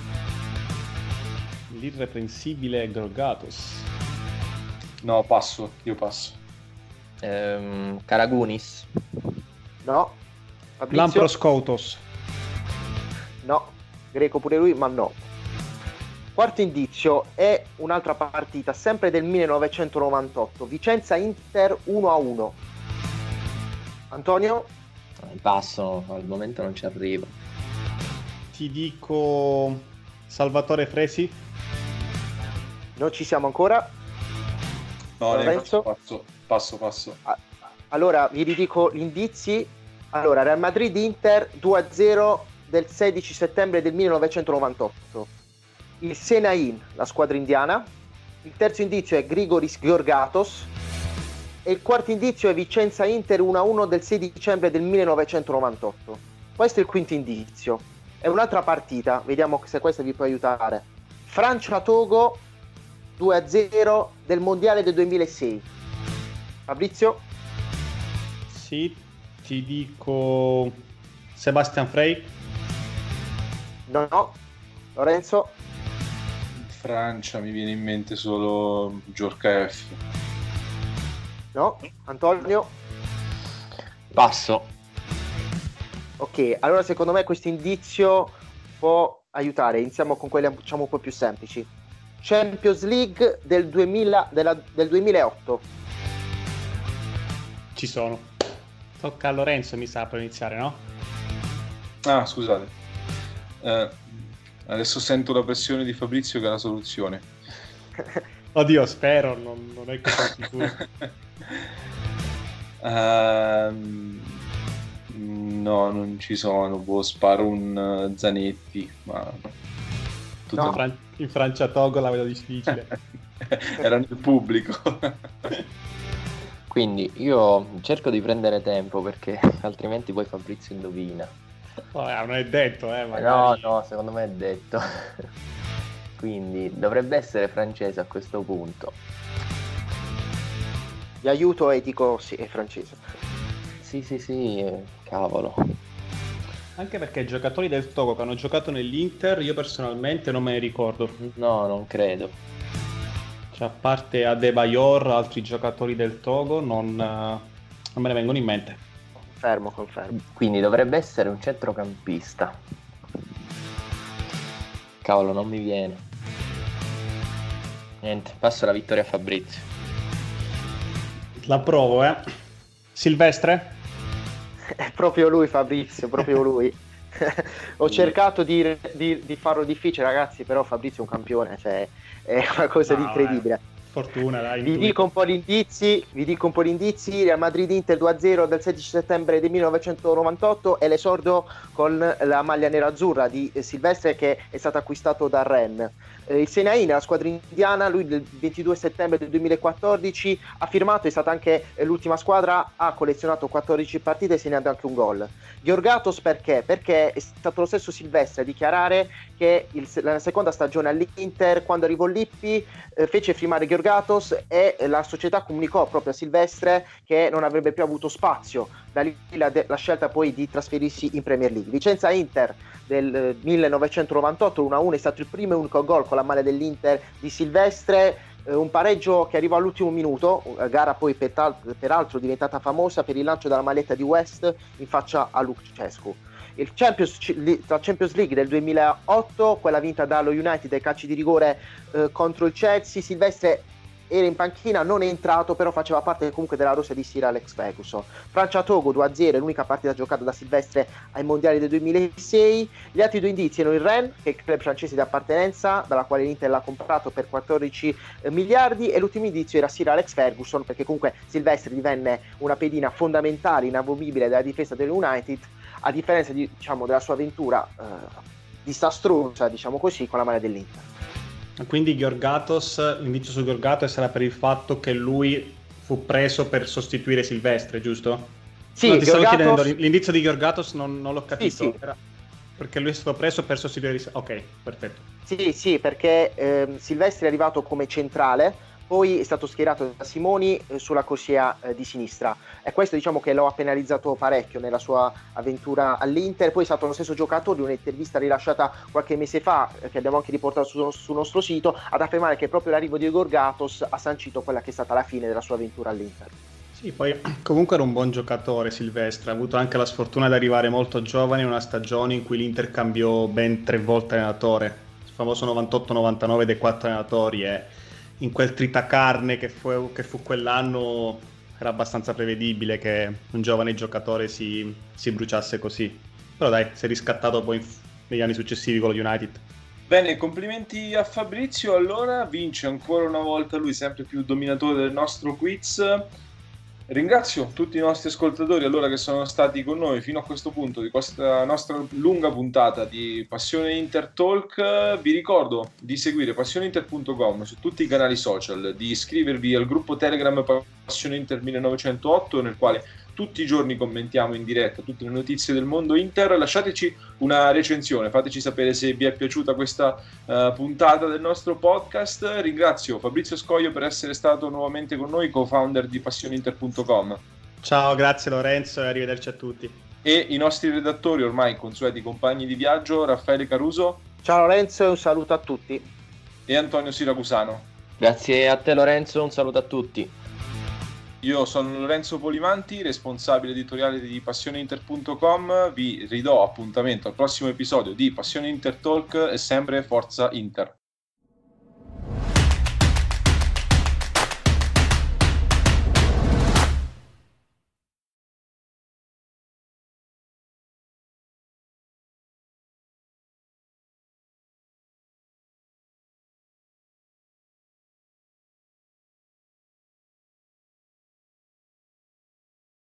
L'irreprensibile Gorgatos. No, passo, io passo. Ehm, Karagunis. No. Fabrizio? Lamproskoutos. No. Greco pure lui, ma no. Quarto indizio è un'altra partita, sempre del millenovecentonovantotto. Vicenza Inter uno a uno. Antonio? Passo, al momento non ci arrivo. Ti dico Salvatore Fresi. Non ci siamo ancora. No, Lorenzo? passo, passo, passo. Allora vi ridico gli indizi. Allora, Real Madrid Inter due a zero del sedici settembre del millenovecentonovantotto. Il Senain, la squadra indiana. Il terzo indizio è Grigoris Georgatos. E il quarto indizio è Vicenza Inter uno a uno del sei dicembre del millenovecentonovantotto. Questo è il quinto indizio. È un'altra partita, vediamo se questa vi può aiutare. Francia-Togo due a zero del mondiale del duemilasei. Fabrizio? Sì, ti dico Sebastian Frey. No. Lorenzo? Francia mi viene in mente solo Djorkaeff. No. Antonio? Passo. Ok, allora secondo me questo indizio può aiutare. Iniziamo con quelle, diciamo, un po' più semplici. Champions League del, duemila, della, del duemilaotto. Ci sono. Tocca a Lorenzo, mi sa, per iniziare, no? Ah, scusate. Eh, adesso sento la pressione di Fabrizio che è la soluzione. Oddio, spero, non, non è così sicuro. uh, no, non ci sono. Boh, sparo un uh, Zanetti, ma tutto No, Fran- in Francia-Togo la vedo difficile. era nel pubblico. Quindi io cerco di prendere tempo perché altrimenti poi Fabrizio indovina. Oh, non è detto, eh, magari. No, no, secondo me è detto. Quindi dovrebbe essere francese a questo punto. Vi aiuto e dico sì, è francese. Sì, sì, sì, eh, cavolo. Anche perché i giocatori del Togo che hanno giocato nell'Inter, io personalmente non me ne ricordo. No, non credo. Cioè, a parte Adebayor, altri giocatori del Togo, non, uh, non me ne vengono in mente. Confermo, confermo. Quindi dovrebbe essere un centrocampista. Cavolo, non mi viene. Niente, passo la vittoria a Fabrizio. La provo, eh. Silvestre? È proprio lui, Fabrizio, proprio lui. Ho cercato di, di, di farlo difficile, ragazzi, però Fabrizio è un campione, cioè è qualcosa No, di incredibile. Eh, fortuna, dai. Vi dico un po' gli indizi, vi dico un po' gli indizi. Real Madrid-Inter due a zero del sedici settembre del millenovecentonovantotto e l'esordio con la maglia nera-azzurra di Silvestre, che è stato acquistato dal Rennes. Eh, il Senain, la squadra indiana, lui del ventidue settembre del duemilaquattordici ha firmato, è stata anche l'ultima squadra, ha collezionato quattordici partite e segnando anche un gol. Georgatos perché? Perché è stato lo stesso Silvestre a dichiarare che il, la seconda stagione all'Inter, quando arrivò Lippi, eh, fece firmare Georgatos e la società comunicò proprio a Silvestre che non avrebbe più avuto spazio. Da lì la, la scelta poi di trasferirsi in Premier League. Vicenza-Inter del eh, millenovecentonovantotto, uno a uno, è stato il primo e unico gol con la maglia dell'Inter di Silvestre. Eh, un pareggio che arrivò all'ultimo minuto, gara poi peraltro diventata famosa per il lancio della maglietta di West in faccia a Lucescu. Il Champions, la Champions League del duemilaotto, quella vinta dallo United ai calci di rigore eh, contro il Chelsea, Silvestre era in panchina, non è entrato, però faceva parte comunque della rosa di Sir Alex Ferguson. Francia-Togo due a zero, è l'unica partita giocata da Silvestre ai mondiali del duemilasei. Gli altri due indizi erano il Rennes, che è il club francese di appartenenza, dalla quale l'Inter l'ha comprato per quattordici miliardi, e l'ultimo indizio era Sir Alex Ferguson, perché comunque Silvestre divenne una pedina fondamentale, inamovibile della difesa dell'United, a differenza di, diciamo, della sua avventura eh, disastrosa, diciamo così, con la maglia dell'Inter. Quindi Georgatos, l'indizio su Georgatos sarà per il fatto che lui fu preso per sostituire Silvestre, giusto? Sì, no, ti stavo Georgatos... chiedendo, l'indizio di Georgatos non, non l'ho capito. Sì, sì. Era perché lui è stato preso per sostituire Silvestre. Ok, perfetto. Sì, sì, perché eh, Silvestri è arrivato come centrale, poi è stato schierato da Simoni eh, sulla corsia eh, di sinistra, e questo diciamo che lo ha penalizzato parecchio nella sua avventura all'Inter. Poi è stato lo stesso giocatore, un'intervista rilasciata qualche mese fa, eh, che abbiamo anche riportato su, sul nostro sito, ad affermare che proprio l'arrivo di Georgatos ha sancito quella che è stata la fine della sua avventura all'Inter. Sì, poi comunque era un buon giocatore Silvestre, ha avuto anche la sfortuna di arrivare molto giovane in una stagione in cui l'Inter cambiò ben tre volte allenatore, il famoso novantotto novantanove dei quattro allenatori, e in quel tritacarne che fu, che fu quell'anno era abbastanza prevedibile che un giovane giocatore si, si bruciasse così. Però dai, si è riscattato poi negli anni successivi con lo United. Bene, complimenti a Fabrizio. Allora vince ancora una volta lui, sempre più dominatore del nostro quiz. Ringrazio tutti i nostri ascoltatori allora che sono stati con noi fino a questo punto di questa nostra lunga puntata di Passione Inter Talk. Vi ricordo di seguire passioneinter punto com su tutti i canali social, di iscrivervi al gruppo Telegram Passione Inter millenovecentootto, nel quale tutti i giorni commentiamo in diretta tutte le notizie del mondo Inter. Lasciateci una recensione, fateci sapere se vi è piaciuta questa uh, puntata del nostro podcast. Ringrazio Fabrizio Scoglio per essere stato nuovamente con noi, co-founder di passioneinter punto com. Ciao, grazie Lorenzo e arrivederci a tutti. E i nostri redattori, ormai consueti compagni di viaggio, Raffaele Caruso. Ciao Lorenzo e un saluto a tutti. E Antonio Siracusano. Grazie a te Lorenzo, un saluto a tutti. Io sono Lorenzo Polimanti, responsabile editoriale di passioneinter punto com. Vi ridò appuntamento al prossimo episodio di Passione Inter Talk e sempre Forza Inter.